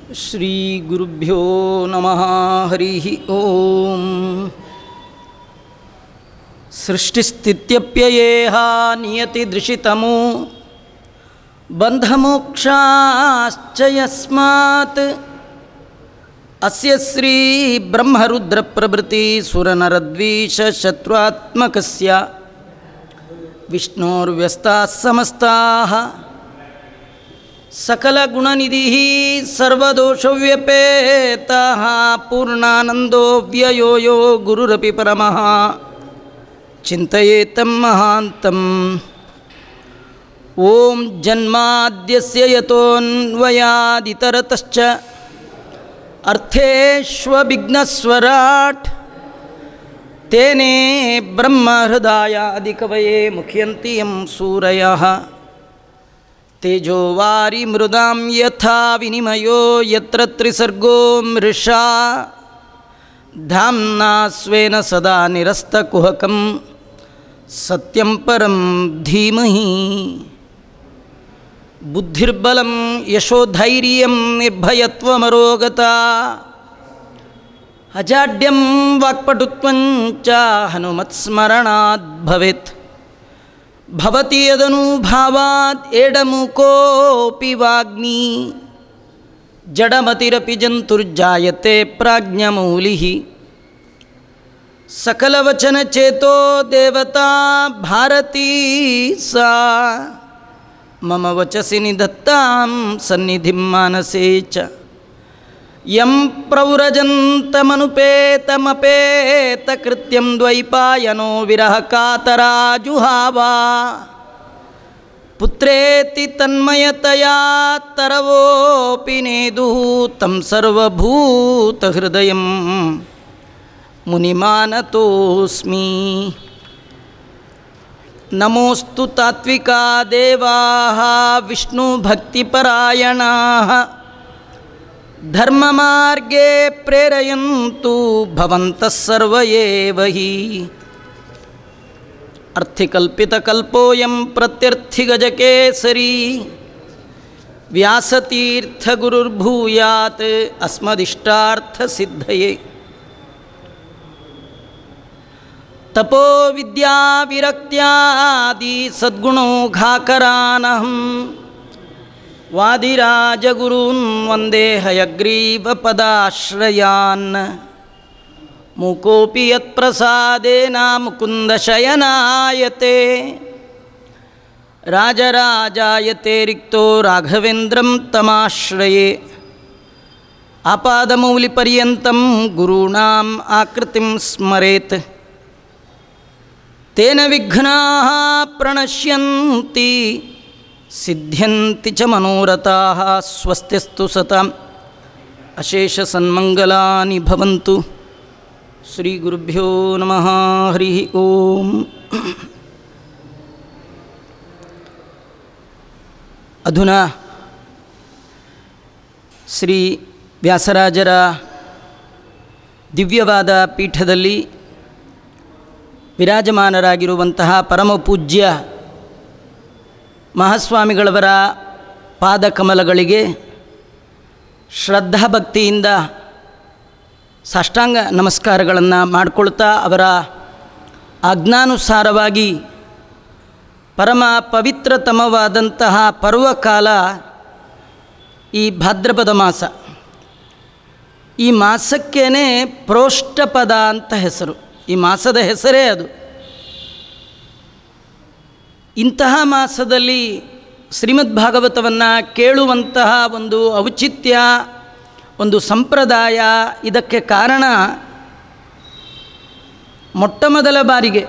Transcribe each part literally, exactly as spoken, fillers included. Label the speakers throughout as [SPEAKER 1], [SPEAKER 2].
[SPEAKER 1] ಶ್ರೀ ಗುರುಭ್ಯೋ ನಮಃ ಹರಿ ಓಂ. ಸೃಷ್ಟಿಸ್ಥಿತ್ಯಪ್ಯಯೇಹ ನಿಯತಿ ದೃಶಿತಮೋ ಬಂಧಮೋಕ್ಷಾಶ್ಚ ಯಸ್ಮಾತ್ ಅಸ್ಯ ಶ್ರೀ ಬ್ರಹ್ಮರುದ್ರ ಪ್ರಭೃತಿ ಸುರನರದ್ವೀಷ ಶತ್ರುತ್ಮಕಸ್ಯ ವಿಷ್ಣೋರ್ವ್ಯಸ್ತಾಃ ಸಮಸ್ತಾಃ ಸಕಲಗುಣನಿಧಿಃ ಸರ್ವದೋಷವ್ಯಪೇತಃ ಪೂರ್ಣಾನಂದೋ ವ್ಯಯೋ ಯೋ ಗುರುರಪಿ ಪರಮಃ ಚಿಂತಯೇತಂ ಮಹಾಂತಂ. ಓಂ ಜನ್ಮಾದ್ಯಸ್ಯ ಯತೋನ್ವಯಾದಿತರತಶ್ಚ ಅರ್ಥೇಷ್ವಭಿಘ್ನಸ್ವರಾಟ್ ತೇನೇ ಬ್ರಹ್ಮಹೃದಯಾದಿಕವಯೇ ಮುಖ್ಯಂತಿ ಯಂ ಸೂರಯಃ. ತೇಜೋವಾರಿ ಮೃದಾಂ ಯಥಾ ವಿನಿಮಯೋ ಯತ್ರ ತ್ರಿಸರ್ಗೋ ಮೃಷಾ ಧಾಮ್ನಾ ಸ್ವೇನ ಸದಾ ನಿರಸ್ತಕುಹಕಂ ಸತ್ಯಂ ಪರಂ ಧೀಮಹಿ. ಬುದ್ಧಿರ್ಬಲಂ ಯಶೋಧೈರ್ಯಂ ನಿರ್ಭಯತ್ವಮರೋಗತಾ ಅಜಾಡ್ಯಂ ವಾಕ್ಪಟುತ್ವಂಚ ಹನುಮತ್ಸ್ಮರಣಾತ್ ಭವೇತ್. ಭವತಿ ಯದನುಭಾವಾತ್ ಏಡಮುಕೋಪಿ ವಾಗ್ಮಿ ಜಡಮತಿರಪಿ ಜಂತುರ್ಜಾಯತೆ ಪ್ರಾಜ್ಞಮೂಲಿಃ. ಸಕಲವಚನಚೇತೋ ದೇವತಾ ಭಾರತೀ ಸಾ ಮಮ ವಚಸಿ ನಿಧತ್ತಾಂ ಸನ್ನಿಧಿಂ ಮಾನಸೇ ಚ. ಯಂ ಪ್ರವ್ರಜಂತಮನುಪೇತಮಪೇತಕೃತ್ಯಂ ದ್ವೈಪಾಯನೋ ವಿರಹ ಕಾತರಾ ಜುಹಾವಾ. ಪುತ್ರೇತಿ ತನ್ಮಯತಯಾ ತರವೋಪಿ ನೇದುಃ ತಂ ಸರ್ವಭೂತಹೃದಯಂ ಮುನಿಮಾನತೋಸ್ಮಿ. ನಮೋಸ್ತು ತಾತ್ವಿಕಾ ದೇವಾಃ ವಿಷ್ಣುಭಕ್ತಿಪರಾಯಣಾಃ ಧರ್ಮಮಾರ್ಗೇ ಪ್ರೇರಯಂತು ಭವಂತಃ ಸರ್ವ ಏವ ಹಿ. ಅರ್ಥಿಕಲ್ಪಿತಕಲ್ಪೋಯಂ ಪ್ರತ್ಯರ್ಥಿಗಜಕೇಸರಿ ವ್ಯಾಸತೀರ್ಥಗುರುರ್ಭೂಯಾತ್ ಅಸ್ಮದಿಷ್ಟಾರ್ಥಸಿದ್ಧಯೇ. ತಪೋ ವಿದ್ಯಾವಿರಕ್ತ್ಯಾದಿ ಸದ್ಗುಣೋಘಾಕರಾನಹಂ ವಾದಿರಾಜಗುರೂನ್ ವಂದೇ ಹಯಗ್ರೀವಪದಾಶ್ರಯಾನ್. ಮೂಕೋಪಿ ಯತ್ಪ್ರಸಾದೇನ ಮುಕುಂದಶಯನಾಯತೆ ರಾಜರಾಜಾಯತೆ ರಿಕ್ತೋ ರಾಘವೇಂದ್ರಂ ತಮಾಶ್ರಯೇ. ಆಪಾದಮೌಲಿಪರ್ಯಂತಂ ಗುರುಣಾಂ ಆಕೃತಿಂ ಸ್ಮರೇತ್ ತೇನ ವಿಘ್ನಾಃ ಪ್ರಣಶ್ಯಂತಿ ಸಿದ್ಧ್ಯಂತಿ ಚ ಮನೋರಥಾಃ. ಸ್ವಸ್ತಿಸ್ತು ಸತಾಂ ಅಶೇಷ ಸನ್ಮಂಗಲಾನಿ ಭವಂತು. ಶ್ರೀ ಗುರುಭ್ಯೋ ನಮಃ ಹರಿ ಓಂ. ಅಧುನಾ ಶ್ರೀ ವ್ಯಾಸರಾಜರ ದಿವ್ಯವಾದ ಪೀಠದಲ್ಲಿ ವಿರಾಜಮಾನರಾಗಿರುವಂತಹ ಪರಮಪೂಜ್ಯ ಮಹಾಸ್ವಾಮಿಗಳವರ ಪಾದಕಮಲಗಳಿಗೆ ಶ್ರದ್ಧಾಭಕ್ತಿಯಿಂದ ಸಾಷ್ಟಾಂಗ ನಮಸ್ಕಾರಗಳನ್ನು ಮಾಡಿಕೊಳ್ತಾ ಅವರ ಆಜ್ಞಾನುಸಾರವಾಗಿ ಪರಮ ಪವಿತ್ರತಮವಾದಂತಹ ಪರ್ವಕಾಲ ಈ ಭಾದ್ರಪದ ಮಾಸ. ಈ ಮಾಸಕ್ಕೇ ಪ್ರೋಷ್ಠಪದ ಅಂತ ಹೆಸರು. ಈ ಮಾಸದ ಹೆಸರೇ ಅದು. ಇಂತಹ ಮಾಸದಲ್ಲಿ ಶ್ರೀಮದ್ ಭಾಗವತವನ್ನು ಕೇಳುವಂತಹ ಒಂದು ಔಚಿತ್ಯ, ಒಂದು ಸಂಪ್ರದಾಯ, ಇದಕ್ಕೆ ಕಾರಣ ಮೊಟ್ಟ ಮೊದಲ ಬಾರಿಗೆ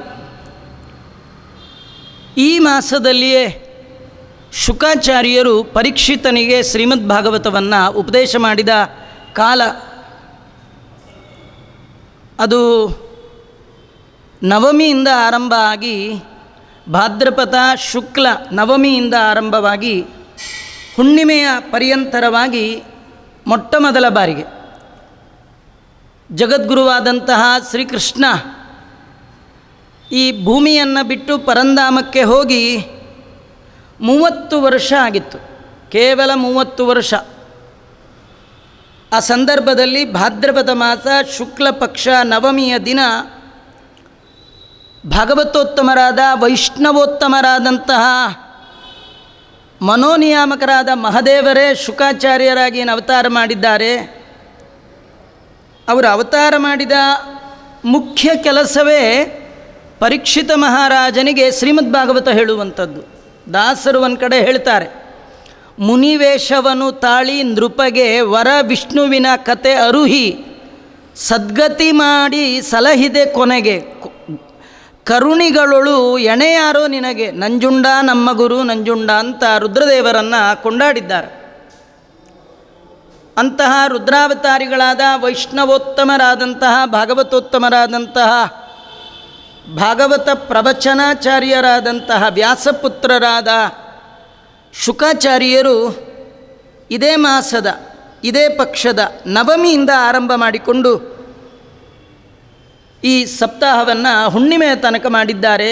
[SPEAKER 1] ಈ ಮಾಸದಲ್ಲಿಯೇ ಶುಕಾಚಾರ್ಯರು ಪರೀಕ್ಷಿತನಿಗೆ ಶ್ರೀಮದ್ ಭಾಗವತವನ್ನು ಉಪದೇಶ ಮಾಡಿದ ಕಾಲ. ಅದು ನವಮಿಯಿಂದ ಆರಂಭ ಆಗಿ ಭಾದ್ರಪದ ಶುಕ್ಲ ನವಮಿಯಿಂದ ಆರಂಭವಾಗಿ ಹುಣ್ಣಿಮೆಯ ಪರ್ಯಂತರವಾಗಿ ಮೊಟ್ಟ ಮೊದಲ ಬಾರಿಗೆ ಜಗದ್ಗುರುವಾದಂತಹ ಶ್ರೀಕೃಷ್ಣ ಈ ಭೂಮಿಯನ್ನು ಬಿಟ್ಟು ಪರಂಧಾಮಕ್ಕೆ ಹೋಗಿ ಮೂವತ್ತು ವರ್ಷ ಆಗಿತ್ತು. ಕೇವಲ ಮೂವತ್ತು ವರ್ಷ. ಆ ಸಂದರ್ಭದಲ್ಲಿ ಭಾದ್ರಪದ ಮಾಸ ಶುಕ್ಲ ಪಕ್ಷ ನವಮಿಯ ದಿನ ಭಾಗವತೋತ್ತಮರಾದ ವೈಷ್ಣವೋತ್ತಮರಾದಂತಹ ಮನೋನಿಯಾಮಕರಾದ ಮಹಾದೇವರೇ ಶುಕಾಚಾರ್ಯರಾಗಿ ಏನು ಅವತಾರ ಮಾಡಿದ್ದಾರೆ. ಅವರು ಅವತಾರ ಮಾಡಿದ ಮುಖ್ಯ ಕೆಲಸವೇ ಪರೀಕ್ಷಿತ ಮಹಾರಾಜನಿಗೆ ಶ್ರೀಮದ್ ಭಾಗವತ ಹೇಳುವಂಥದ್ದು. ದಾಸರು ಒಂದು ಕಡೆ ಹೇಳ್ತಾರೆ, ಮುನಿವೇಶವನು ತಾಳಿ ನೃಪಗೆ ವರ ವಿಷ್ಣುವಿನ ಕತೆ ಅರುಹಿ ಸದ್ಗತಿ ಮಾಡಿ ಸಲಹಿದೆ ಕೊನೆಗೆ ಕರುಣಿಗಳೊಳು ಎಣೆಯಾರೋ ನಿನಗೆ ನಂಜುಂಡ ನಮ್ಮ ಗುರು ನಂಜುಂಡ ಅಂತ ರುದ್ರದೇವರನ್ನು ಕೊಂಡಾಡಿದ್ದಾರೆ. ಅಂತಹ ರುದ್ರಾವತಾರಿಗಳಾದ ವೈಷ್ಣವೋತ್ತಮರಾದಂತಹ ಭಾಗವತೋತ್ತಮರಾದಂತಹ ಭಾಗವತ ಪ್ರವಚನಾಚಾರ್ಯರಾದಂತಹ ವ್ಯಾಸಪುತ್ರರಾದ ಶುಕಾಚಾರ್ಯರು ಇದೇ ಮಾಸದ ಇದೇ ಪಕ್ಷದ ನವಮಿಯಿಂದ ಆರಂಭ ಮಾಡಿಕೊಂಡು ಈ ಸಪ್ತಾಹವನ್ನು ಹುಣ್ಣಿಮೆಯ ತನಕ ಮಾಡಿದ್ದಾರೆ.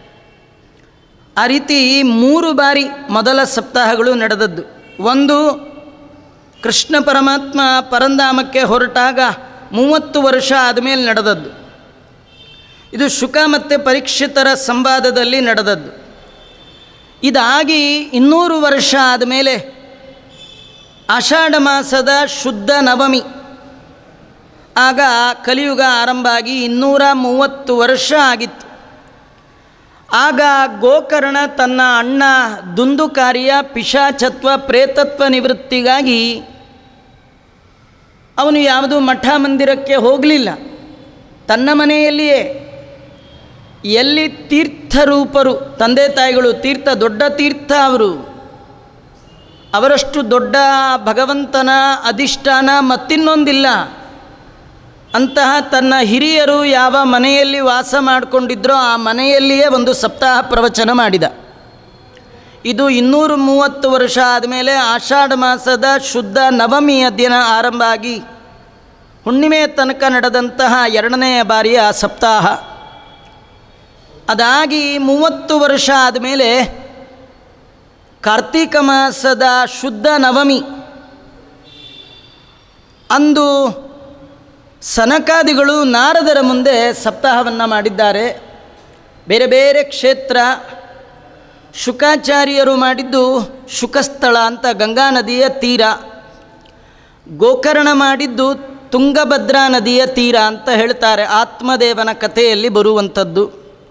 [SPEAKER 1] ಆ ರೀತಿ ಮೂರು ಬಾರಿ ಮೊದಲ ಸಪ್ತಾಹಗಳು ನಡೆದದ್ದು. ಒಂದು ಕೃಷ್ಣ ಪರಮಾತ್ಮ ಪರಂಧಾಮಕ್ಕೆ ಹೊರಟಾಗ ಮೂವತ್ತು ವರ್ಷ ಆದಮೇಲೆ ನಡೆದದ್ದು. ಇದು ಶುಕ ಮತ್ತು ಪರೀಕ್ಷಿತರ ಸಂವಾದದಲ್ಲಿ ನಡೆದದ್ದು. ಇದಾಗಿ ಇನ್ನೂರು ವರ್ಷ ಆದಮೇಲೆ ಆಷಾಢ ಮಾಸದ ಶುದ್ಧ ನವಮಿ, ಆಗ ಕಲಿಯುಗ ಆರಂಭ ಆಗಿ ಇನ್ನೂರ ಮೂವತ್ತು ವರ್ಷ ಆಗಿತ್ತು. ಆಗ ಗೋಕರ್ಣ ತನ್ನ ಅಣ್ಣ ದುಂದುಕಾರಿಯ ಪಿಶಾಚತ್ವ ಪ್ರೇತತ್ವ ನಿವೃತ್ತಿಗಾಗಿ ಅವನು ಯಾವುದೂ ಮಠ ಮಂದಿರಕ್ಕೆ ಹೋಗಲಿಲ್ಲ. ತನ್ನ ಮನೆಯಲ್ಲಿಯೇ ಎಲ್ಲಿ ತೀರ್ಥರೂಪರು ತಂದೆ ತಾಯಿಗಳು ತೀರ್ಥ ದೊಡ್ಡ ತೀರ್ಥ ಅವರು ಅವರಷ್ಟು ದೊಡ್ಡ ಭಗವಂತನ ಅಧಿಷ್ಠಾನ ಮತ್ತಿನ್ನೊಂದಿಲ್ಲ. ಅಂತಹ ತನ್ನ ಹಿರಿಯರು ಯಾವ ಮನೆಯಲ್ಲಿ ವಾಸ ಮಾಡಿಕೊಂಡಿದ್ರೋ ಆ ಮನೆಯಲ್ಲಿಯೇ ಒಂದು ಸಪ್ತಾಹ ಪ್ರವಚನ ಮಾಡಿದ. ಇದು ಇನ್ನೂರು ಮೂವತ್ತು ವರ್ಷ ಆದಮೇಲೆ ಆಷಾಢ ಮಾಸದ ಶುದ್ಧ ನವಮಿಯ ದಿನ ಆರಂಭ ಆಗಿ ಹುಣ್ಣಿಮೆಯ ತನಕ ನಡೆದಂತಹ ಎರಡನೆಯ ಬಾರಿಯ ಸಪ್ತಾಹ. ಅದಾಗಿ ಮೂವತ್ತು ವರ್ಷ ಆದಮೇಲೆ ಕಾರ್ತೀಕ ಮಾಸದ ಶುದ್ಧ ನವಮಿ ಅಂದು ಸನಕಾದಿಗಳು ನಾರದರ ಮುಂದೆ ಸಪ್ತಾಹವನ್ನು ಮಾಡಿದ್ದಾರೆ. ಬೇರೆ ಬೇರೆ ಕ್ಷೇತ್ರ. ಶುಕಾಚಾರ್ಯರು ಮಾಡಿದ್ದು ಶುಕಸ್ಥಳ ಅಂತ ಗಂಗಾ ನದಿಯ ತೀರ, ಗೋಕರ್ಣ ಮಾಡಿದ್ದು ತುಂಗಭದ್ರಾ ನದಿಯ ತೀರ ಅಂತ ಹೇಳ್ತಾರೆ, ಆತ್ಮದೇವನ ಕಥೆಯಲ್ಲಿ ಬರುವಂಥದ್ದು.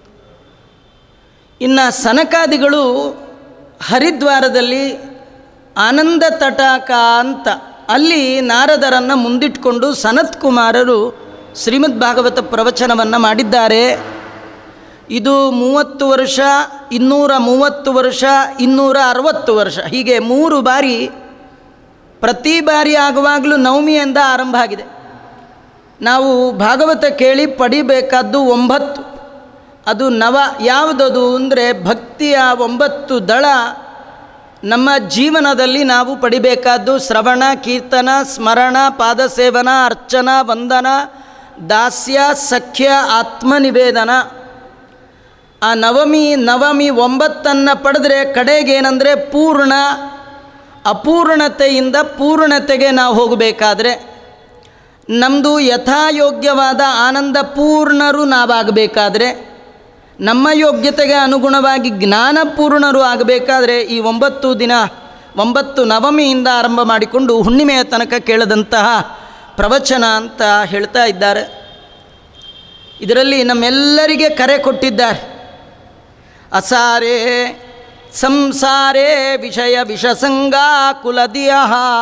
[SPEAKER 1] ಇನ್ನು ಸನಕಾದಿಗಳು ಹರಿದ್ವಾರದಲ್ಲಿ ಆನಂದ ತಟಾಕ ಅಂತ ಅಲ್ಲಿ ನಾರದರನ್ನು ಮುಂದಿಟ್ಕೊಂಡು ಸನತ್ ಕುಮಾರರು ಶ್ರೀಮದ್ ಭಾಗವತ ಪ್ರವಚನವನ್ನು ಮಾಡಿದ್ದಾರೆ. ಇದು ಮೂವತ್ತು ವರ್ಷ, ಇನ್ನೂರ ಮೂವತ್ತು ವರ್ಷ, ಇನ್ನೂರ ಅರವತ್ತು ವರ್ಷ, ಹೀಗೆ ಮೂರು ಬಾರಿ. ಪ್ರತಿ ಬಾರಿ ಆಗುವಾಗಲೂ ನವಮಿಯಿಂದ ಆರಂಭ ಆಗಿದೆ. ನಾವು ಭಾಗವತ ಕೇಳಿ ಪಡಿಬೇಕಾದ್ದು ಒಂಬತ್ತು, ಅದು ನವ. ಯಾವುದದು ಅಂದರೆ ಭಕ್ತಿಯ ಒಂಬತ್ತು ದಳ ನಮ್ಮ ಜೀವನದಲ್ಲಿ ನಾವು ಪಡಿಬೇಕಾದ್ದು ಶ್ರವಣ, ಕೀರ್ತನ, ಸ್ಮರಣ, ಪಾದಸೇವನ, ಅರ್ಚನ, ವಂದನ, ದಾಸ್ಯ, ಸಖ್ಯ, ಆತ್ಮನಿವೇದನ. ಆ ನವಮಿ ನವಮಿ ಒಂಬತ್ತನ್ನು ಪಡೆದ್ರೆ ಕಡೆಗೇನೆಂದರೆ ಪೂರ್ಣ. ಅಪೂರ್ಣತೆಯಿಂದ ಪೂರ್ಣತೆಗೆ ನಾವು ಹೋಗಬೇಕಾದ್ರೆ ನಮ್ಮದು ಯಥಾಯೋಗ್ಯವಾದ ಆನಂದ ಪೂರ್ಣರು ನಾವಾಗಬೇಕಾದ್ರೆ, ನಮ್ಮ ಯೋಗ್ಯತೆಗೆ ಅನುಗುಣವಾಗಿ ಜ್ಞಾನಪೂರ್ಣರು ಆಗಬೇಕಾದ್ರೆ ಈ ಒಂಬತ್ತು ದಿನ ಒಂಬತ್ತು ನವಮಿಯಿಂದ ಆರಂಭ ಮಾಡಿಕೊಂಡು ಹುಣ್ಣಿಮೆಯ ತನಕ ಕೇಳದಂತಹ ಪ್ರವಚನ ಅಂತ ಹೇಳ್ತಾ ಇದ್ದಾರೆ. ಇದರಲ್ಲಿ ನಮ್ಮೆಲ್ಲರಿಗೆ ಕರೆ ಕೊಟ್ಟಿದ್ದಾರೆ. ಅಸಾರೇ ಸಂಸಾರೇ ವಿಷಯ ವಿಷಸಂಗಾ ಕುಲದಿಯ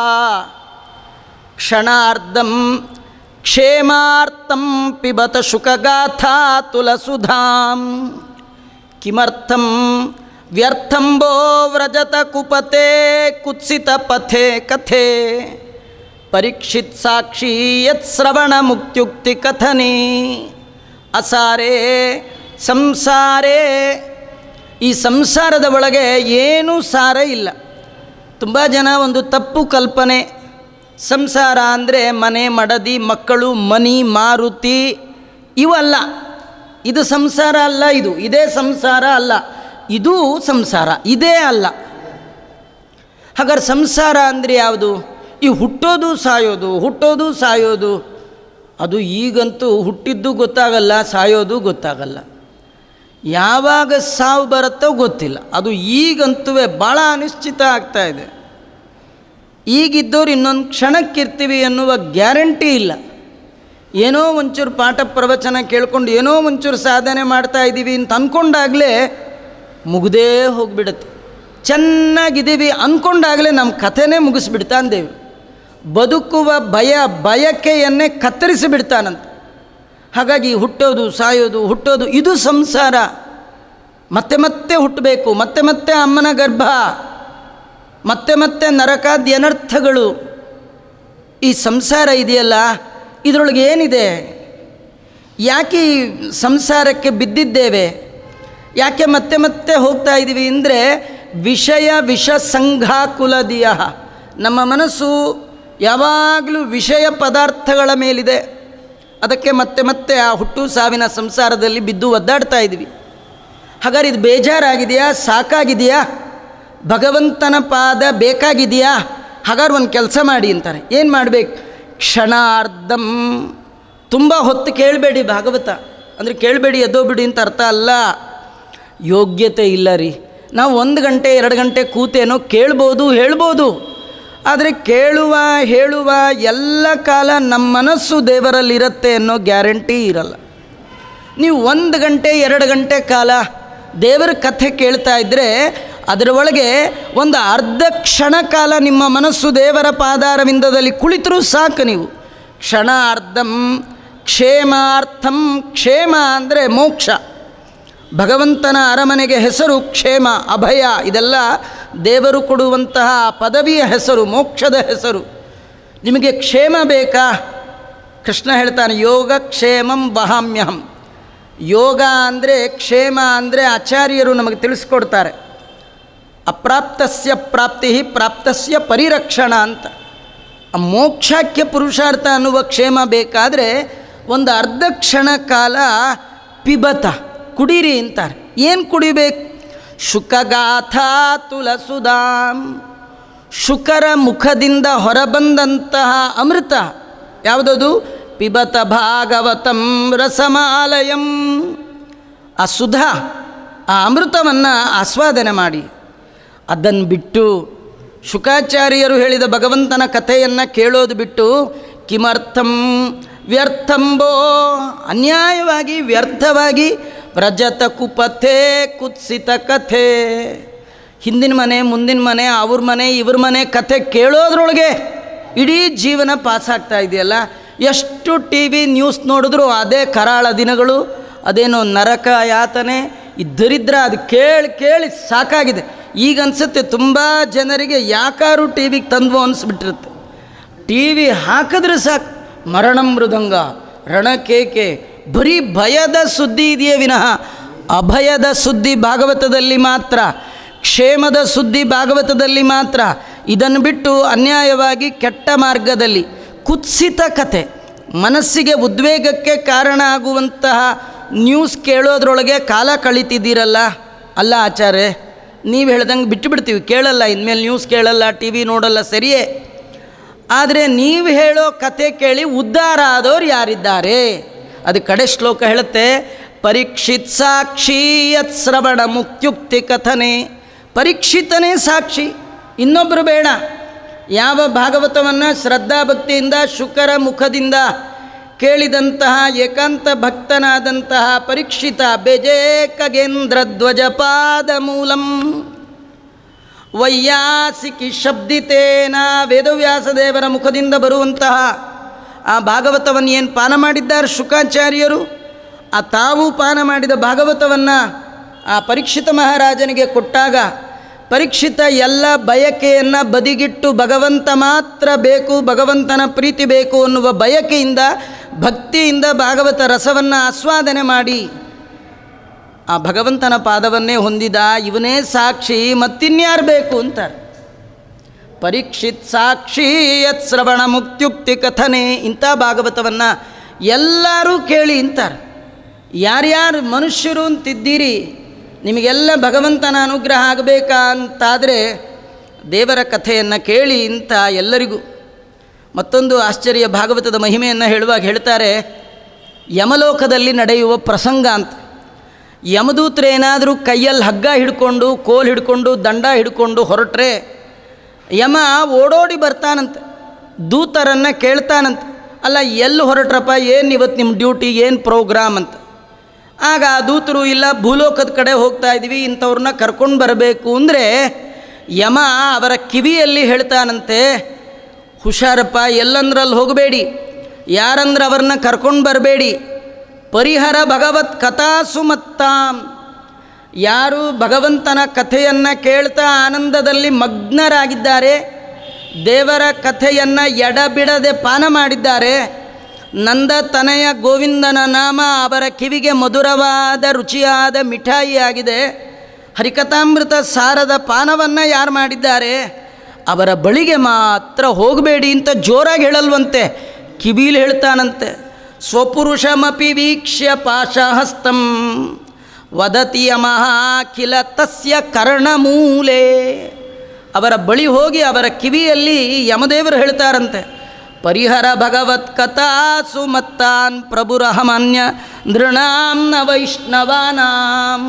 [SPEAKER 1] ಕ್ಷಣಾರ್ಧಂ ಕ್ಷೇಮಾರ್ಥಂ ಪಿಬತ ಶುಕಗಾಥಾ ತುಲಸುಧಾಂ ಕಿಮರ್ಥಂ ವ್ಯರ್ಥಂಬೋ ವ್ರಜತ ಕುಪತೆ ಕುತ್ಸಿತ ಪಥೆ ಕಥೆ ಪರೀಕ್ಷಿತ್ ಸಾಕ್ಷಿ ಯತ್ ಶ್ರವಣ ಮುಕ್ತ್ಯುಕ್ತಿ ಕಥನೆ. ಅಸಾರೇ ಸಂಸಾರೇ, ಈ ಸಂಸಾರದ ಒಳಗೆ ಏನೂ ಸಾರ ಇಲ್ಲ. ತುಂಬ ಜನ ಒಂದು ತಪ್ಪು ಕಲ್ಪನೆ, ಸಂಸಾರ ಅಂದರೆ ಮನೆ, ಮಡದಿ, ಮಕ್ಕಳು, ಮನಿ, ಮಾರುತಿ ಇವಲ್ಲ. ಇದು ಸಂಸಾರ ಅಲ್ಲ. ಇದು ಇದೇ ಸಂಸಾರ ಅಲ್ಲ. ಇದು ಸಂಸಾರ, ಇದೇ ಅಲ್ಲ. ಹಾಗಾದ್ರೆ ಸಂಸಾರ ಅಂದರೆ ಯಾವುದು? ಈ ಹುಟ್ಟೋದು ಸಾಯೋದು ಹುಟ್ಟೋದು ಸಾಯೋದು ಅದು ಈಗಂತೂ ಹುಟ್ಟಿದ್ದು ಗೊತ್ತಾಗಲ್ಲ, ಸಾಯೋದು ಗೊತ್ತಾಗಲ್ಲ. ಯಾವಾಗ ಸಾವು ಬರುತ್ತೋ ಗೊತ್ತಿಲ್ಲ. ಅದು ಈಗಂತೂ ಭಾಳ ಅನಿಶ್ಚಿತ ಆಗ್ತಾಯಿದೆ. ಈಗಿದ್ದವ್ರು ಇನ್ನೊಂದು ಕ್ಷಣಕ್ಕಿರ್ತೀವಿ ಅನ್ನುವ ಗ್ಯಾರಂಟಿ ಇಲ್ಲ. ಏನೋ ಒಂಚೂರು ಪಾಠ ಪ್ರವಚನ ಕೇಳ್ಕೊಂಡು ಏನೋ ಒಂಚೂರು ಸಾಧನೆ ಮಾಡ್ತಾ ಇದ್ದೀವಿ ಅಂತ ಅಂದ್ಕೊಂಡಾಗಲೇ ಮುಗ್ದೇ ಹೋಗಿಬಿಡುತ್ತೆ. ಚೆನ್ನಾಗಿದ್ದೀವಿ ಅಂದ್ಕೊಂಡಾಗಲೇ ನಮ್ಮ ಕಥೆನೇ ಮುಗಿಸ್ಬಿಡ್ತಾನೆ ದೇವರು. ಬದುಕುವ ಭಯ ಬಯಕೆಯನ್ನೇ ಕತ್ತರಿಸಿಬಿಡ್ತಾನಂತೆ. ಹಾಗಾಗಿ ಹುಟ್ಟೋದು ಸಾಯೋದು ಹುಟ್ಟೋದು ಇದು ಸಂಸಾರ. ಮತ್ತೆ ಮತ್ತೆ ಹುಟ್ಟಬೇಕು, ಮತ್ತೆ ಮತ್ತೆ ಅಮ್ಮನ ಗರ್ಭ, ಮತ್ತೆ ಮತ್ತೆ ನರಕಾದ್ಯ ಅನರ್ಥಗಳು. ಈ ಸಂಸಾರ ಇದೆಯಲ್ಲ, ಇದರೊಳಗೆ ಏನಿದೆ? ಯಾಕೆ ಈ ಸಂಸಾರಕ್ಕೆ ಬಿದ್ದಿದ್ದೇವೆ? ಯಾಕೆ ಮತ್ತೆ ಮತ್ತೆ ಹೋಗ್ತಾ ಇದ್ದೀವಿ ಅಂದರೆ ವಿಷಯ ವಿಷ ಸಂಘಾಕುಲದಿಯ. ನಮ್ಮ ಮನಸ್ಸು ಯಾವಾಗಲೂ ವಿಷಯ ಪದಾರ್ಥಗಳ ಮೇಲಿದೆ. ಅದಕ್ಕೆ ಮತ್ತೆ ಮತ್ತೆ ಆ ಹುಟ್ಟು ಸಾವಿನ ಸಂಸಾರದಲ್ಲಿ ಬಿದ್ದು ಒದ್ದಾಡ್ತಾ ಇದ್ವಿ. ಹಾಗಾದ್ರೆ ಇದು ಬೇಜಾರಾಗಿದೆಯಾ, ಸಾಕಾಗಿದೆಯಾ, ಭಗವಂತನ ಪಾದ ಬೇಕಾಗಿದೆಯಾ? ಹಾಗಾದ್ರೆ ಒಂದು ಕೆಲಸ ಮಾಡಿ ಅಂತಾರೆ. ಏನು ಮಾಡಬೇಕು? ಕ್ಷಣಾರ್ಧಂ. ತುಂಬ ಹೊತ್ತು ಕೇಳಬೇಡಿ ಭಾಗವತ ಅಂದರೆ ಕೇಳಬೇಡಿ ಎದ್ದೋಗ್ಬಿಡಿ ಅಂತ ಅರ್ಥ ಅಲ್ಲ. ಯೋಗ್ಯತೆ ಇಲ್ಲ ರೀ. ನಾವು ಒಂದು ಗಂಟೆ ಎರಡು ಗಂಟೆ ಕೂತೇನೋ ಕೇಳ್ಬೋದು, ಹೇಳ್ಬೋದು. ಆದರೆ ಕೇಳುವ ಹೇಳುವ ಎಲ್ಲ ಕಾಲ ನಮ್ಮ ಮನಸ್ಸು ದೇವರಲ್ಲಿರುತ್ತೆ ಅನ್ನೋ ಗ್ಯಾರಂಟಿ ಇರಲ್ಲ. ನೀವು ಒಂದು ಗಂಟೆ ಎರಡು ಗಂಟೆ ಕಾಲ ದೇವರ ಕಥೆ ಕೇಳ್ತಾ ಇದ್ದರೆ ಅದರ ಒಳಗೆ ಒಂದು ಅರ್ಧ ಕ್ಷಣ ಕಾಲ ನಿಮ್ಮ ಮನಸ್ಸು ದೇವರ ಪಾದಾರವಿಂದದಲ್ಲಿ ಕುಳಿತರೂ ಸಾಕು. ನೀವು ಕ್ಷಣಾರ್ಧಂ ಕ್ಷೇಮಾರ್ಥಂ. ಕ್ಷೇಮ ಅಂದರೆ ಮೋಕ್ಷ. ಭಗವಂತನ ಅರಮನೆಗೆ ಹೆಸರು ಕ್ಷೇಮ, ಅಭಯ. ಇದೆಲ್ಲ ದೇವರು ಕೊಡುವಂತಹ ಪದವಿಯ ಹೆಸರು, ಮೋಕ್ಷದ ಹೆಸರು. ನಿಮಗೆ ಕ್ಷೇಮ ಬೇಕಾ? ಕೃಷ್ಣ ಹೇಳ್ತಾನೆ, ಯೋಗ ಕ್ಷೇಮಂ ವಹಾಮ್ಯಹಂ. ಯೋಗ ಅಂದರೆ ಕ್ಷೇಮ ಅಂದರೆ ಆಚಾರ್ಯರು ನಮಗೆ ತಿಳಿಸ್ಕೊಡ್ತಾರೆ. ಅಪ್ರಾಪ್ತಸ್ಯ ಪ್ರಾಪ್ತಿ ಪ್ರಾಪ್ತಸ್ಯ ಪರಿರಕ್ಷಣ ಅಂತ. ಆ ಮೋಕ್ಷಕ್ಕೆ ಪುರುಷಾರ್ಥ ಅನ್ನುವ ಕ್ಷೇಮ ಬೇಕಾದರೆ ಒಂದು ಅರ್ಧ ಕ್ಷಣ ಕಾಲ ಪಿಬತ, ಕುಡೀರಿ ಅಂತಾರೆ. ಏನು ಕುಡಿಬೇಕು? ಶುಕಗಾಥಾ ತುಲಸುಧಾಂ. ಶುಕರ ಮುಖದಿಂದ ಹೊರಬಂದಂತಹ ಅಮೃತ ಯಾವುದದು? ಪಿಬತ ಭಾಗವತಂ ರಸಮಾಲಯಂ. ಆ ಸುಧಾ, ಆ ಅಮೃತವನ್ನು ಆಸ್ವಾದನೆ ಮಾಡಿ. ಅದನ್ನು ಬಿಟ್ಟು ಶುಕಾಚಾರ್ಯರು ಹೇಳಿದ ಭಗವಂತನ ಕಥೆಯನ್ನು ಕೇಳೋದು ಬಿಟ್ಟು ಕಿಮರ್ಥಂ ವ್ಯರ್ಥಂಬೋ, ಅನ್ಯಾಯವಾಗಿ ವ್ಯರ್ಥವಾಗಿ ವ್ರಜತ ಕುಪಥೆ ಕುತ್ಸಿತ ಕಥೆ. ಹಿಂದಿನ ಮನೆ ಮುಂದಿನ ಮನೆ ಅವ್ರ ಮನೆ ಇವ್ರ ಮನೆ ಕಥೆ ಕೇಳೋದ್ರೊಳಗೆ ಇಡೀ ಜೀವನ ಪಾಸಾಗ್ತಾ ಇದೆಯಲ್ಲ. ಎಷ್ಟು ಟಿ ವಿ ನ್ಯೂಸ್ ನೋಡಿದ್ರು ಅದೇ ಕರಾಳ ದಿನಗಳು, ಅದೇನೋ ನರಕ ಯಾತನೆ, ಇದ್ದರಿದ್ರ ಅದು ಕೇಳಿ ಕೇಳಿ ಸಾಕಾಗಿದೆ. ಈಗ ಅನಿಸುತ್ತೆ ತುಂಬ ಜನರಿಗೆ ಯಾಕಾರು ಟಿ ವಿಗೆ ತಂದ್ವು ಅನಿಸ್ಬಿಟ್ಟಿರುತ್ತೆ. ಟಿ ವಿ ಹಾಕಿದ್ರೆ ಸಾಕು ಮರಣ ಮೃದಂಗ, ರಣಕೇಕೆ, ಬರೀ ಭಯದ ಸುದ್ದಿ ಇದೆಯೇ ವಿನಃ ಅಭಯದ ಸುದ್ದಿ ಭಾಗವತದಲ್ಲಿ ಮಾತ್ರ, ಕ್ಷೇಮದ ಸುದ್ದಿ ಭಾಗವತದಲ್ಲಿ ಮಾತ್ರ. ಇದನ್ನು ಬಿಟ್ಟು ಅನ್ಯಾಯವಾಗಿ ಕೆಟ್ಟ ಮಾರ್ಗದಲ್ಲಿ ಕುತ್ಸಿತ ಕಥೆ, ಮನಸ್ಸಿಗೆ ಉದ್ವೇಗಕ್ಕೆ ಕಾರಣ ಆಗುವಂತಹ ನ್ಯೂಸ್ ಕೇಳೋದ್ರೊಳಗೆ ಕಾಲ ಕಳೀತಿದ್ದೀರಲ್ಲ. ಅಲ್ಲ ಆಚಾರ್ಯ, ನೀವು ಹೇಳ್ದಂಗೆ ಬಿಟ್ಟು ಬಿಡ್ತೀವಿ, ಕೇಳಲ್ಲ, ಇನ್ಮೇಲೆ ನ್ಯೂಸ್ ಕೇಳಲ್ಲ, ಟಿ ವಿ ನೋಡಲ್ಲ, ಸರಿಯೇ. ಆದರೆ ನೀವು ಹೇಳೋ ಕಥೆ ಕೇಳಿ ಉದ್ಧಾರ ಆದವ್ರು ಯಾರಿದ್ದಾರೆ? ಅದು ಕಡೆ ಶ್ಲೋಕ ಹೇಳುತ್ತೆ, ಪರೀಕ್ಷಿತ್ ಸಾಕ್ಷಿ ಯತ್ ಶ್ರವಣ ಮುಕ್ತ್ಯುಕ್ತಿ ಕಥನೆ. ಪರೀಕ್ಷಿತನೇ ಸಾಕ್ಷಿ, ಇನ್ನೊಬ್ಬರು ಬೇಡ. ಯಾವ ಭಾಗವತವನ್ನು ಶ್ರದ್ಧಾಭಕ್ತಿಯಿಂದ ಶುಕರ ಮುಖದಿಂದ ಕೇಳಿದಂತಹ ಏಕಾಂತ ಭಕ್ತನಾದಂತಹ ಪರೀಕ್ಷಿತ ಬೇಜೇಕಗೇಂದ್ರ ಧ್ವಜಪಾದ ಮೂಲಂ ವೈಯಾಸಿಕಿ ಶಬ್ದಿತೇನ, ವೇದವ್ಯಾಸದೇವರ ಮುಖದಿಂದ ಬರುವಂತಹ ಆ ಭಾಗವತವನ್ನು ಏನು ಪಾನ ಮಾಡಿದ್ದಾರೆ ಶುಕಾಚಾರ್ಯರು, ಆ ತಾವು ಪಾನ ಮಾಡಿದ ಭಾಗವತವನ್ನು ಆ ಪರೀಕ್ಷಿತ ಮಹಾರಾಜನಿಗೆ ಕೊಟ್ಟಾಗ ಪರೀಕ್ಷಿತ ಎಲ್ಲ ಬಯಕೆಯನ್ನು ಬದಿಗಿಟ್ಟು ಭಗವಂತ ಮಾತ್ರ ಬೇಕು, ಭಗವಂತನ ಪ್ರೀತಿ ಬೇಕು ಅನ್ನುವ ಬಯಕೆಯಿಂದ ಭಕ್ತಿಯಿಂದ ಭಾಗವತ ರಸವನ್ನು ಆಸ್ವಾದನೆ ಮಾಡಿ ಆ ಭಗವಂತನ ಪಾದವನ್ನೇ ಹೊಂದಿದ ಇವನೇ ಸಾಕ್ಷಿ, ಮತ್ತಿನ್ಯಾರು ಬೇಕು ಅಂತಾರೆ. ಪರೀಕ್ಷಿತ್ ಸಾಕ್ಷಿ ಯತ್ ಶ್ರವಣ ಮುಕ್ತ್ಯುಕ್ತಿ ಕಥನೆ. ಇಂಥ ಭಾಗವತವನ್ನು ಎಲ್ಲರೂ ಕೇಳಿ ಅಂತಾರೆ. ಯಾರ್ಯಾರು ಮನುಷ್ಯರು ಅಂತಿದ್ದೀರಿ, ನಿಮಗೆಲ್ಲ ಭಗವಂತನ ಅನುಗ್ರಹ ಆಗಬೇಕಾ ಅಂತಾದರೆ ದೇವರ ಕಥೆಯನ್ನು ಕೇಳಿ ಇಂಥ ಎಲ್ಲರಿಗೂ ಮತ್ತೊಂದು ಆಶ್ಚರ್ಯ ಭಾಗವತದ ಮಹಿಮೆಯನ್ನು ಹೇಳುವಾಗ ಹೇಳ್ತಾರೆ, ಯಮಲೋಕದಲ್ಲಿ ನಡೆಯುವ ಪ್ರಸಂಗ ಅಂತ. ಯಮದೂತರೇನಾದರೂ ಕೈಯಲ್ಲಿ ಹಗ್ಗ ಹಿಡ್ಕೊಂಡು ಕೋಲ್ ಹಿಡ್ಕೊಂಡು ದಂಡ ಹಿಡ್ಕೊಂಡು ಹೊರಟ್ರೆ ಯಮ ಓಡೋಡಿ ಬರ್ತಾನಂತೆ, ದೂತರನ್ನು ಕೇಳ್ತಾನಂತೆ, ಅಲ್ಲ ಎಲ್ಲಿ ಹೊರಟ್ರಪ್ಪ, ಏನು ಇವತ್ತು ನಿಮ್ಮ ಡ್ಯೂಟಿ, ಏನು ಪ್ರೋಗ್ರಾಮ್ ಅಂತ. ಆಗ ಆ ದೂತರು, ಇಲ್ಲ ಭೂಲೋಕದ ಕಡೆ ಹೋಗ್ತಾ ಇದ್ದೀವಿ, ಇಂಥವ್ರನ್ನ ಕರ್ಕೊಂಡು ಬರಬೇಕು ಅಂದರೆ ಯಮ ಅವರ ಕಿವಿಯಲ್ಲಿ ಹೇಳ್ತಾನಂತೆ, ಹುಷಾರಪ್ಪ, ಎಲ್ಲಂದ್ರಲ್ಲಿ ಹೋಗಬೇಡಿ, ಯಾರಂದ್ರೆ ಅವ್ರನ್ನ ಕರ್ಕೊಂಡು ಬರಬೇಡಿ. ಪರಿಹರ ಭಗವತ್ ಕಥಾಸು ಮತ್ತಾಂ, ಯಾರು ಭಗವಂತನ ಕಥೆಯನ್ನು ಕೇಳ್ತಾ ಆನಂದದಲ್ಲಿ ಮಗ್ನರಾಗಿದ್ದಾರೆ, ದೇವರ ಕಥೆಯನ್ನು ಎಡಬಿಡದೆ ಪಾನ ಮಾಡಿದ್ದಾರೆ, ನಂದ ತನಯ ಗೋವಿಂದನ ನಾಮ ಅವರ ಕಿವಿಗೆ ಮಧುರವಾದ ರುಚಿಯಾದ ಮಿಠಾಯಿ ಆಗಿದೆ, ಹರಿಕಥಾಮೃತ ಸಾರದ ಪಾನವನ್ನು ಯಾರು ಮಾಡಿದ್ದಾರೆ ಅವರ ಬಳಿಗೆ ಮಾತ್ರ ಹೋಗಬೇಡಿ ಅಂತ ಜೋರಾಗಿ ಹೇಳಲ್ವಂತೆ, ಕಿವಿಲಿ ಹೇಳ್ತಾನಂತೆ. ಸ್ವಪುರುಷಮಪಿ ವೀಕ್ಷ್ಯ ಪಾಶಹಸ್ತಂ ವದತಿ ಯಮಃ ಕಿಲ ತಸ್ಯ ಕರ್ಣಮೂಲೆ. ಅವರ ಬಳಿ ಹೋಗಿ ಅವರ ಕಿವಿಯಲ್ಲಿ ಯಮದೇವರು ಹೇಳ್ತಾರಂತೆ, ಪರಿಹರ ಭಗವತ್ ಕಥಾಸು ಮತ್ತಾನ್ ಪ್ರಭುರಹಮಾನ್ಯ ನೃಣಾಂ ನ ವೈಷ್ಣವಾನಾಂ.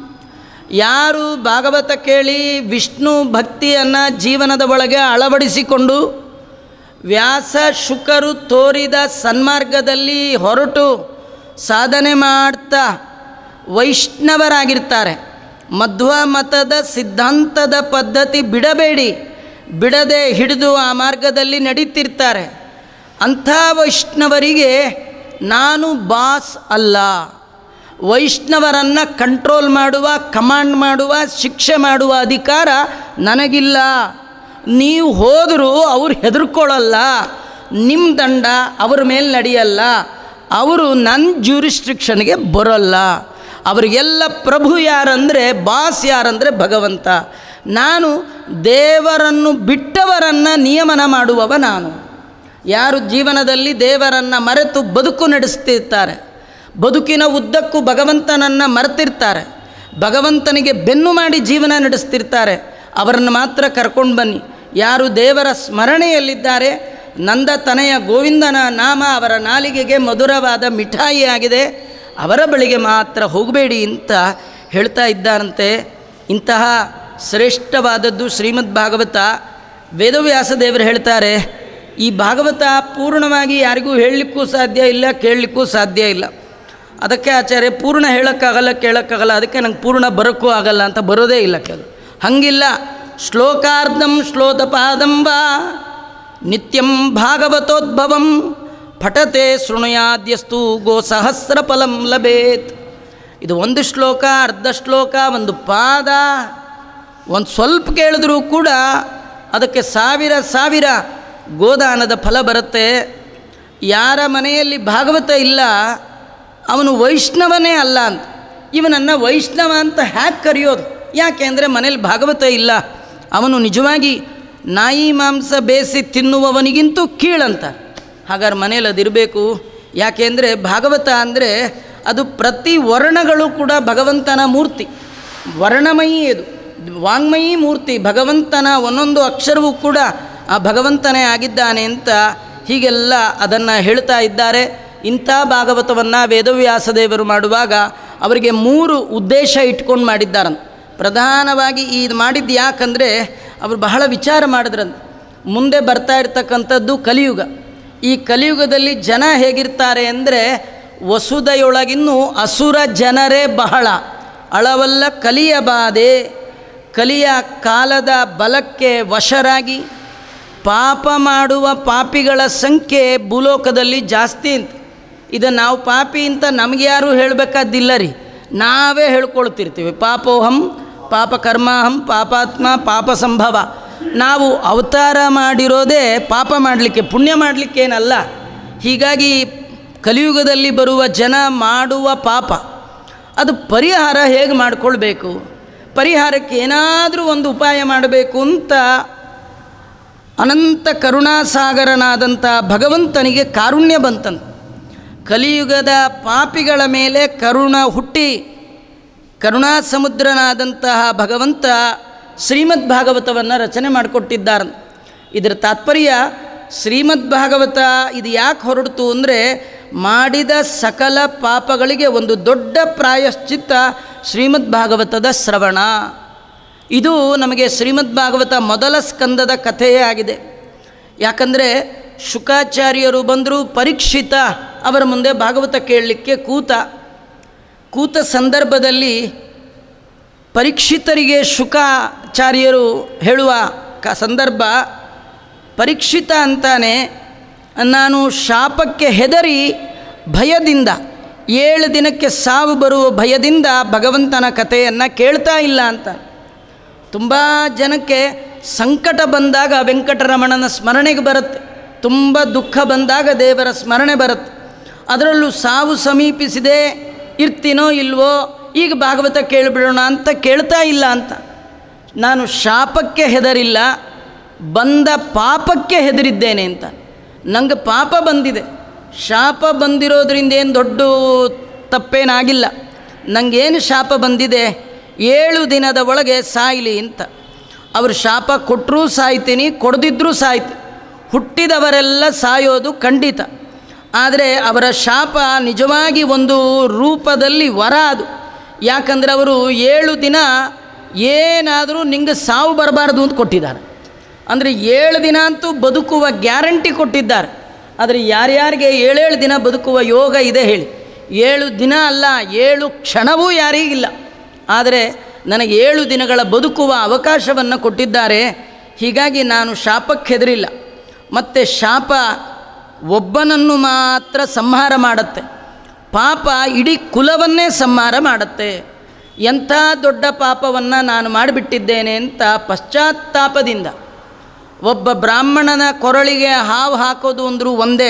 [SPEAKER 1] ಯಾರು ಭಾಗವತ ಕೇಳಿ ವಿಷ್ಣು ಭಕ್ತಿಯನ್ನು ಜೀವನದ ಒಳಗೆ ಅಳವಡಿಸಿಕೊಂಡು ವ್ಯಾಸ ಶುಕರು ತೋರಿದ ಸನ್ಮಾರ್ಗದಲ್ಲಿ ಹೊರಟು ಸಾಧನೆ ಮಾಡ್ತಾ ವೈಷ್ಣವರಾಗಿರ್ತಾರೆ, ಮಧ್ವ ಮತದ ಸಿದ್ಧಾಂತದ ಪದ್ಧತಿ ಬಿಡಬೇಡಿ, ಬಿಡದೆ ಹಿಡಿದು ಆ ಮಾರ್ಗದಲ್ಲಿ ನಡೀತಿರ್ತಾರೆ, ಅಂಥ ವೈಷ್ಣವರಿಗೆ ನಾನು ಬಾಸ್ ಅಲ್ಲ, ವೈಷ್ಣವರನ್ನು ಕಂಟ್ರೋಲ್ ಮಾಡುವ, ಕಮಾಂಡ್ ಮಾಡುವ, ಶಿಕ್ಷೆ ಮಾಡುವ ಅಧಿಕಾರ ನನಗಿಲ್ಲ. ನೀವು ಹೋದರೂ ಅವ್ರು ಹೆದರ್ಕೊಳ್ಳಲ್ಲ, ನಿಮ್ಮ ದಂಡ ಅವ್ರ ಮೇಲೆ ನಡೆಯಲ್ಲ, ಅವರು ನನ್ನ ಜ್ಯೂರಿಸ್ಟ್ರಿಕ್ಷನ್ಗೆ ಬರೋಲ್ಲ. ಅವರಿಗೆಲ್ಲ ಪ್ರಭು ಯಾರಂದರೆ, ಬಾಸ್ ಯಾರಂದರೆ ಭಗವಂತ. ನಾನು ದೇವರನ್ನು ಬಿಟ್ಟವರನ್ನು ನಿಯಮನ ಮಾಡುವವ ನಾನು. ಯಾರು ಜೀವನದಲ್ಲಿ ದೇವರನ್ನು ಮರೆತು ಬದುಕು ನಡೆಸ್ತಿರ್ತಾರೆ, ಬದುಕಿನ ಉದ್ದಕ್ಕೂ ಭಗವಂತನನ್ನು ಮರೆತಿರ್ತಾರೆ, ಭಗವಂತನಿಗೆ ಬೆನ್ನು ಮಾಡಿ ಜೀವನ ನಡೆಸ್ತಿರ್ತಾರೆ, ಅವರನ್ನು ಮಾತ್ರ ಕರ್ಕೊಂಡು ಬನ್ನಿ. ಯಾರು ದೇವರ ಸ್ಮರಣೆಯಲ್ಲಿದ್ದಾರೆ, ನಂದ ತನಯ ಗೋವಿಂದನ ನಾಮ ಅವರ ನಾಲಿಗೆಗೆ ಮಧುರವಾದ ಮಿಠಾಯಿ ಆಗಿದೆ, ಅವರ ಬಳಿಗೆ ಮಾತ್ರ ಹೋಗಬೇಡಿ ಅಂತ ಹೇಳ್ತಾ ಇದ್ದಾರಂತೆ. ಇಂತಹ ಶ್ರೇಷ್ಠವಾದದ್ದು ಶ್ರೀಮದ್ ಭಾಗವತ. ವೇದವ್ಯಾಸ ದೇವರು ಹೇಳ್ತಾರೆ, ಈ ಭಾಗವತ ಪೂರ್ಣವಾಗಿ ಯಾರಿಗೂ ಹೇಳಲಿಕ್ಕೂ ಸಾಧ್ಯ ಇಲ್ಲ, ಕೇಳಲಿಕ್ಕೂ ಸಾಧ್ಯ ಇಲ್ಲ. ಅದಕ್ಕೆ ಆಚಾರ್ಯ ಪೂರ್ಣ ಹೇಳೋಕ್ಕಾಗಲ್ಲ, ಕೇಳೋಕ್ಕಾಗಲ್ಲ, ಅದಕ್ಕೆ ನಂಗೆ ಪೂರ್ಣ ಬರೋಕ್ಕೂ ಆಗಲ್ಲ ಅಂತ ಬರೋದೇ ಇಲ್ಲ ಕೆಲವು. ಹಂಗಿಲ್ಲ, ಶ್ಲೋಕಾರ್ಧಂ ಶ್ಲೋತಪಾದಂಬ ನಿತ್ಯಂ ಭಾಗವತೋದ್ಭವಂ ಪಠತೆ ಶೃಣುಯಾದ್ಯಸ್ತು ಗೋ ಸಹಸ್ರ ಫಲಂ ಲಭೇತ್. ಇದು ಒಂದು ಶ್ಲೋಕ, ಅರ್ಧ ಶ್ಲೋಕ, ಒಂದು ಪಾದ, ಒಂದು ಸ್ವಲ್ಪ ಕೇಳಿದ್ರೂ ಕೂಡ ಅದಕ್ಕೆ ಸಾವಿರ ಸಾವಿರ ಗೋದಾನದ ಫಲ ಬರುತ್ತೆ. ಯಾರ ಮನೆಯಲ್ಲಿ ಭಾಗವತ ಇಲ್ಲ ಅವನು ವೈಷ್ಣವನೇ ಅಲ್ಲ ಅಂತ. ಇವನನ್ನು ವೈಷ್ಣವ ಅಂತ ಹ್ಯಾಕ್ ಕರೆಯೋದು? ಯಾಕೆ ಅಂದರೆ ಮನೇಲಿ ಭಾಗವತ ಇಲ್ಲ, ಅವನು ನಿಜವಾಗಿ ನಾಯಿ ಮಾಂಸ ಬೇಯಿಸಿ ತಿನ್ನುವವನಿಗಿಂತೂ ಕೀಳಂತ. ಹಾಗಾದ್ರೆ ಮನೇಲಿ ಅದಿರಬೇಕು. ಯಾಕೆಂದರೆ ಭಾಗವತ ಅಂದರೆ ಅದು ಪ್ರತಿ ವರ್ಣಗಳು ಕೂಡ ಭಗವಂತನ ಮೂರ್ತಿ, ವರ್ಣಮಯಿ, ಇದು ವಾಂಗ್ಮಯಿ ಮೂರ್ತಿ. ಭಗವಂತನ ಒಂದೊಂದು ಅಕ್ಷರವೂ ಕೂಡ ಆ ಭಗವಂತನೇ ಆಗಿದ್ದಾನೆ ಅಂತ ಹೀಗೆಲ್ಲ ಅದನ್ನು ಹೇಳ್ತಾ ಇದ್ದಾರೆ. ಇಂಥ ಭಾಗವತವನ್ನು ವೇದವ್ಯಾಸದೇವರು ಮಾಡುವಾಗ ಅವರಿಗೆ ಮೂರು ಉದ್ದೇಶ ಇಟ್ಕೊಂಡು ಮಾಡಿದ್ದಾರಂತ. ಪ್ರಧಾನವಾಗಿ ಇದು ಮಾಡಿದ್ದು ಯಾಕಂದರೆ ಅವರು ಬಹಳ ವಿಚಾರ ಮಾಡಿದ್ರಂತ. ಮುಂದೆ ಬರ್ತಾ ಇರ್ತಕ್ಕಂಥದ್ದು ಕಲಿಯುಗ. ಈ ಕಲಿಯುಗದಲ್ಲಿ ಜನ ಹೇಗಿರ್ತಾರೆ ಅಂದರೆ, ವಸುದೆಯೊಳಗಿನ್ನೂ ಅಸುರ ಜನರೇ ಬಹಳ, ಅಳವಲ್ಲ ಕಲಿಯ ಬಾಧೆ. ಕಲಿಯ ಕಾಲದ ಬಲಕ್ಕೆ ವಶರಾಗಿ ಪಾಪ ಮಾಡುವ ಪಾಪಿಗಳ ಸಂಖ್ಯೆ ಭೂಲೋಕದಲ್ಲಿ ಜಾಸ್ತಿ ಅಂತ. ಇದು ನಾವು ಪಾಪಿ ಅಂತ ನಮಗೆ ಯಾರೂ ಹೇಳಬೇಕಾದ್ದಿಲ್ಲ ರೀ, ನಾವೇ ಹೇಳ್ಕೊಳ್ತಿರ್ತೀವಿ. ಪಾಪೋಹಂ ಪಾಪ ಕರ್ಮಾಹಂ ಪಾಪಾತ್ಮ ಪಾಪ ಸಂಭವ. ನಾವು ಅವತಾರ ಮಾಡಿರೋದೇ ಪಾಪ ಮಾಡಲಿಕ್ಕೆ, ಪುಣ್ಯ ಮಾಡಲಿಕ್ಕೇನಲ್ಲ. ಹೀಗಾಗಿ ಕಲಿಯುಗದಲ್ಲಿ ಬರುವ ಜನ ಮಾಡುವ ಪಾಪ ಅದು ಪರಿಹಾರ ಹೇಗೆ ಮಾಡಿಕೊಳ್ಬೇಕು, ಪರಿಹಾರಕ್ಕೆ ಏನಾದರೂ ಒಂದು ಉಪಾಯ ಮಾಡಬೇಕು ಅಂತ ಅನಂತ ಕರುಣಾಸಾಗರನಾದಂಥ ಭಗವಂತನಿಗೆ ಕಾರುಣ್ಯ ಬಂತಂತ. ಕಲಿಯುಗದ ಪಾಪಿಗಳ ಮೇಲೆ ಕರುಣ ಹುಟ್ಟಿ ಕರುಣಾ ಸಮುದ್ರನಾದಂತಹ ಭಗವಂತ ಶ್ರೀಮದ್ ಭಾಗವತವನ್ನು ರಚನೆ ಮಾಡಿಕೊಟ್ಟಿದ್ದಾರೆ. ಇದರ ತಾತ್ಪರ್ಯ ಶ್ರೀಮದ್ ಭಾಗವತ ಇದು ಯಾಕೆ ಹೊರಡ್ತು ಅಂದರೆ ಮಾಡಿದ ಸಕಲ ಪಾಪಗಳಿಗೆ ಒಂದು ದೊಡ್ಡ ಪ್ರಾಯಶ್ಚಿತ್ತ ಶ್ರೀಮದ್ ಭಾಗವತದ ಶ್ರವಣ. ಇದು ನಮಗೆ ಶ್ರೀಮದ್ ಭಾಗವತ ಮೊದಲ ಸ್ಕಂದದ ಕಥೆಯೇ ಆಗಿದೆ. ಯಾಕಂದರೆ ಶುಕಾಚಾರ್ಯರು ಬಂದರು, ಪರೀಕ್ಷಿತ ಅವರ ಮುಂದೆ ಭಾಗವತ ಕೇಳಲಿಕ್ಕೆ ಕೂತ ಕೂತ ಸಂದರ್ಭದಲ್ಲಿ ಪರೀಕ್ಷಿತರಿಗೆ ಶುಕಾಚಾರ್ಯರು ಹೇಳುವ ಕ ಸಂದರ್ಭ, ಪರೀಕ್ಷಿತ ಅಂತಾನೆ, ನಾನು ಶಾಪಕ್ಕೆ ಹೆದರಿ ಭಯದಿಂದ ಏಳು ದಿನಕ್ಕೆ ಸಾವು ಬರುವ ಭಯದಿಂದ ಭಗವಂತನ ಕಥೆಯನ್ನು ಕೇಳ್ತಾ ಇಲ್ಲ ಅಂತ. ತುಂಬ ಜನಕ್ಕೆ ಸಂಕಟ ಬಂದಾಗ ವೆಂಕಟರಮಣನ ಸ್ಮರಣೆಗೆ ಬರುತ್ತೆ, ತುಂಬ ದುಃಖ ಬಂದಾಗ ದೇವರ ಸ್ಮರಣೆ ಬರುತ್ತೆ. ಅದರಲ್ಲೂ ಸಾವು ಸಮೀಪಿಸಿದೆ, ಇರ್ತೀನೋ ಇಲ್ವೋ, ಈಗ ಭಾಗವತ ಕೇಳಿಬಿಡೋಣ ಅಂತ ಕೇಳ್ತಾ ಇಲ್ಲ ಅಂತ. ನಾನು ಶಾಪಕ್ಕೆ ಹೆದರಿಲ್ಲ, ಬಂದ ಪಾಪಕ್ಕೆ ಹೆದರಿದ್ದೇನೆ ಅಂತ. ನಂಗೆ ಪಾಪ ಬಂದಿದೆ, ಶಾಪ ಬಂದಿರೋದ್ರಿಂದ ಏನು ದೊಡ್ಡ ತಪ್ಪೇನಾಗಿಲ್ಲ. ನನಗೇನು ಶಾಪ ಬಂದಿದೆ, ಏಳು ದಿನದ ಒಳಗೆ ಸಾಯಲಿ ಅಂತ. ಅವರು ಶಾಪ ಕೊಟ್ಟರೂ ಸಾಯ್ತೀನಿ, ಕೊಡದಿದ್ದರೂ ಸಾಯ್ತೀನಿ. ಹುಟ್ಟಿದವರೆಲ್ಲ ಸಾಯೋದು ಖಂಡಿತ. ಆದರೆ ಅವರ ಶಾಪ ನಿಜವಾಗಿ ಒಂದು ರೂಪದಲ್ಲಿ ವರ ಅದು. ಯಾಕಂದರೆ ಅವರು ಏಳು ದಿನ ಏನಾದರೂ ನಿಂಗೆ ಸಾವು ಬರಬಾರ್ದು ಅಂತ ಕೊಟ್ಟಿದ್ದಾರೆ. ಅಂದರೆ ಏಳು ದಿನ ಅಂತೂ ಬದುಕುವ ಗ್ಯಾರಂಟಿ ಕೊಟ್ಟಿದ್ದಾರೆ. ಆದರೆ ಯಾರ್ಯಾರಿಗೆ ಏಳೇಳು ದಿನ ಬದುಕುವ ಯೋಗ ಇದೆ ಹೇಳಿ? ಏಳು ದಿನ ಅಲ್ಲ, ಏಳು ಕ್ಷಣವೂ ಯಾರಿಗಿಲ್ಲ. ಆದರೆ ನನಗೆ ಏಳು ದಿನಗಳ ಬದುಕುವ ಅವಕಾಶವನ್ನು ಕೊಟ್ಟಿದ್ದಾರೆ. ಹೀಗಾಗಿ ನಾನು ಶಾಪಕ್ಕೆ ಹೆದರಿಲ್ಲ. ಮತ್ತು ಶಾಪ ಒಬ್ಬನನ್ನು ಮಾತ್ರ ಸಂಹಾರ ಮಾಡುತ್ತೆ, ಪಾಪ ಇಡೀ ಕುಲವನ್ನೇ ಸಂಹಾರ ಮಾಡುತ್ತೆ. ಎಂಥ ದೊಡ್ಡ ಪಾಪವನ್ನು ನಾನು ಮಾಡಿಬಿಟ್ಟಿದ್ದೇನೆ ಅಂತ ಪಶ್ಚಾತ್ತಾಪದಿಂದ ಒಬ್ಬ ಬ್ರಾಹ್ಮಣನ ಕೊರಳಿಗೆ ಹಾವು ಹಾಕೋದು ಅಂದರೂ ಒಂದೇ,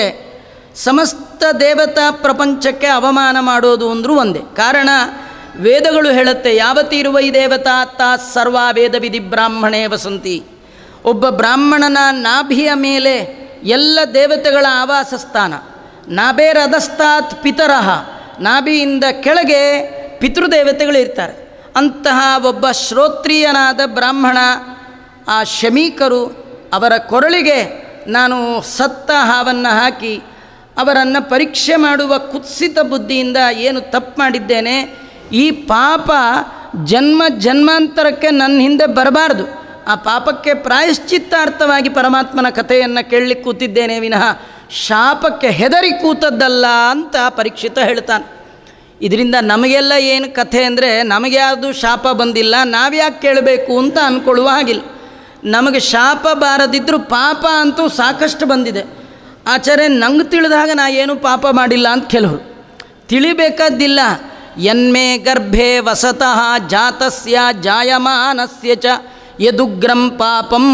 [SPEAKER 1] ಸಮಸ್ತ ದೇವತಾ ಪ್ರಪಂಚಕ್ಕೆ ಅವಮಾನ ಮಾಡೋದು ಅಂದರೂ ಒಂದೇ. ಕಾರಣ ವೇದಗಳು ಹೇಳುತ್ತೆ, ಯಾವತೀರುವ ಈ ದೇವತಾ ತಾ ಸರ್ವ ವೇದ ವಿಧಿ ಬ್ರಾಹ್ಮಣೇ ವಸಂತಿ. ಒಬ್ಬ ಬ್ರಾಹ್ಮಣನ ನಾಭಿಯ ಮೇಲೆ ಎಲ್ಲ ದೇವತೆಗಳ ಆವಾಸ ಸ್ಥಾನ. ನಾಭೇರಧಸ್ತಾತ್ ಪಿತರಃ, ನಾಭಿಯಿಂದ ಕೆಳಗೆ ಪಿತೃದೇವತೆಗಳಿರ್ತಾರೆ. ಅಂತಹ ಒಬ್ಬ ಶ್ರೋತ್ರಿಯನಾದ ಬ್ರಾಹ್ಮಣ, ಆ ಶಮೀಕರು, ಅವರ ಕೊರಳಿಗೆ ನಾನು ಸತ್ತ ಹಾವನ್ನು ಹಾಕಿ ಅವರನ್ನು ಪರೀಕ್ಷೆ ಮಾಡುವ ಕುತ್ಸಿತ ಬುದ್ಧಿಯಿಂದ ಏನು ತಪ್ಪು ಮಾಡಿದ್ದೇನೆ, ಈ ಪಾಪ ಜನ್ಮ ಜನ್ಮಾಂತರಕ್ಕೆ ನನ್ನ ಹಿಂದೆ ಬರಬಾರ್ದು. ಆ ಪಾಪಕ್ಕೆ ಪ್ರಾಯಶ್ಚಿತ್ತಾರ್ಥವಾಗಿ ಪರಮಾತ್ಮನ ಕಥೆಯನ್ನು ಕೇಳಲಿಕ್ಕೆ ಕೂತಿದ್ದೇನೆ ವಿನಃ ಶಾಪಕ್ಕೆ ಹೆದರಿ ಕೂತದ್ದಲ್ಲ ಅಂತ ಪರೀಕ್ಷಿತ ಹೇಳ್ತಾನೆ. ಇದರಿಂದ ನಮಗೆಲ್ಲ ಏನು ಕಥೆ ಅಂದರೆ, ನಮಗೆ ಯಾವುದು ಶಾಪ ಬಂದಿಲ್ಲ, ನಾವ್ಯಾಕೆ ಕೇಳಬೇಕು ಅಂತ ಅಂದ್ಕೊಳ್ಳುವ ಹಾಗಿಲ್ಲ. ನಮಗೆ ಶಾಪ ಬಾರದಿದ್ದರೂ ಪಾಪ ಅಂತೂ ಸಾಕಷ್ಟು ಬಂದಿದೆ. ಆಚಾರ್ಯ ನಂಗೆ ತಿಳಿದಾಗ ನಾ ಏನು ಪಾಪ ಮಾಡಿಲ್ಲ ಅಂತ ಕೆಲವರು ತಿಳಿಬೇಕಾದ್ದಿಲ್ಲ. ಯನ್ಮೇ ಗರ್ಭೆ ವಸತಃ ಜಾತಸ್ಯ ಜಾಯಮಾನಸ್ಯ ಚ ಯದುಗ್ರಂ ಪಾಪಂ.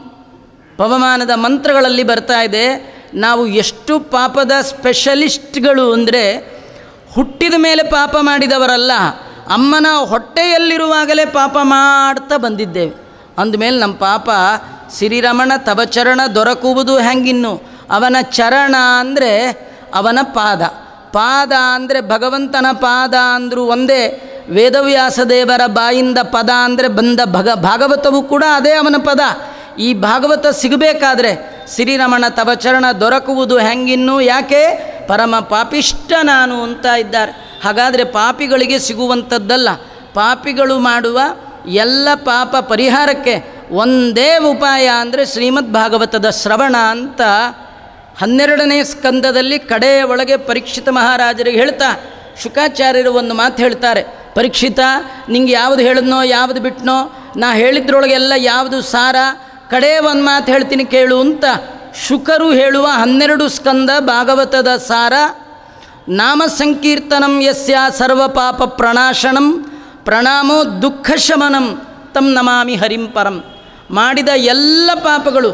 [SPEAKER 1] ಪವಮಾನದ ಮಂತ್ರಗಳಲ್ಲಿ ಬರ್ತಾ ಇದೆ, ನಾವು ಎಷ್ಟು ಪಾಪದ ಸ್ಪೆಷಲಿಸ್ಟ್ಗಳು ಅಂದರೆ, ಹುಟ್ಟಿದ ಮೇಲೆ ಪಾಪ ಮಾಡಿದವರಲ್ಲ, ಅಮ್ಮನ ಹೊಟ್ಟೆಯಲ್ಲಿರುವಾಗಲೇ ಪಾಪ ಮಾಡ್ತಾ ಬಂದಿದ್ದೇವೆ. ಅಂದಮೇಲೆ ನಮ್ಮ ಪಾಪ ಶ್ರೀರಮಣ ತವಚರಣ ದೊರಕುವುದು ಹೆಂಗಿನ್ನು? ಅವನ ಚರಣ ಅಂದರೆ ಅವನ ಪಾದ, ಪಾದ ಅಂದರೆ ಭಗವಂತನ ಪಾದ ಅಂದರೂ ಒಂದೇ. ವೇದವ್ಯಾಸ ದೇವರ ಬಾಯಿಂದ ಪದ ಅಂದರೆ ಬಂದ ಭಗ ಭಾಗವತವೂ ಕೂಡ ಅದೇ ಅವನ ಪದ. ಈ ಭಾಗವತ ಸಿಗಬೇಕಾದ್ರೆ ಶ್ರೀರಮಣ ತವಚರಣ ದೊರಕುವುದು ಹೆಂಗಿನ್ನು? ಯಾಕೆ? ಪರಮ ಪಾಪಿಷ್ಟ ನಾನು ಅಂತ ಇದ್ದಾರೆ. ಹಾಗಾದರೆ ಪಾಪಿಗಳಿಗೆ ಸಿಗುವಂಥದ್ದಲ್ಲ. ಪಾಪಿಗಳು ಮಾಡುವ ಎಲ್ಲ ಪಾಪ ಪರಿಹಾರಕ್ಕೆ ಒಂದೇ ಉಪಾಯ ಅಂದರೆ ಶ್ರೀಮದ್ ಭಾಗವತದ ಶ್ರವಣ ಅಂತ ಹನ್ನೆರಡನೇ ಸ್ಕಂದದಲ್ಲಿ ಕಡೆಯ ಒಳಗೆ ಪರೀಕ್ಷಿತ ಮಹಾರಾಜರಿಗೆ ಹೇಳ್ತಾ ಶುಕಾಚಾರ್ಯರು ಒಂದು ಮಾತು ಹೇಳ್ತಾರೆ. ಪರೀಕ್ಷಿತ, ನಿಂಗೆ ಯಾವುದು ಹೇಳಿದ್ನೋ ಯಾವುದು ಬಿಟ್ಟನೋ, ನಾ ಹೇಳಿದ್ರೊಳಗೆಲ್ಲ ಯಾವುದು ಸಾರ, ಕಡೆ ಒಂದು ಮಾತು ಹೇಳ್ತೀನಿ ಕೇಳು ಅಂತ ಶುಕರು ಹೇಳುವ ಹನ್ನೆರಡು ಸ್ಕಂದ ಭಾಗವತದ ಸಾರ. ನಾಮ ಸಂಕೀರ್ತನಂ ಯಸ್ಯ ಸರ್ವ ಪಾಪ ಪ್ರಣಾಶನಂ ಪ್ರಣಾಮೋ ದುಃಖ ಶಮನಂ ತಂ ನಮಾಮಿ ಹರಿಂ ಪರಂ. ಮಾಡಿದ ಎಲ್ಲ ಪಾಪಗಳು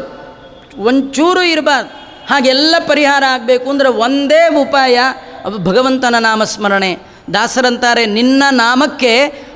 [SPEAKER 1] ಒಂಚೂರು ಇರಬಾರ್ದು, ಹಾಗೆಲ್ಲ ಪರಿಹಾರ ಆಗಬೇಕು ಅಂದರೆ ಒಂದೇ ಉಪಾಯ, ಅದು ಭಗವಂತನ ನಾಮಸ್ಮರಣೆ. ದಾಸರಂತಾರೆ, ನಿನ್ನ ನಾಮಕ್ಕೆ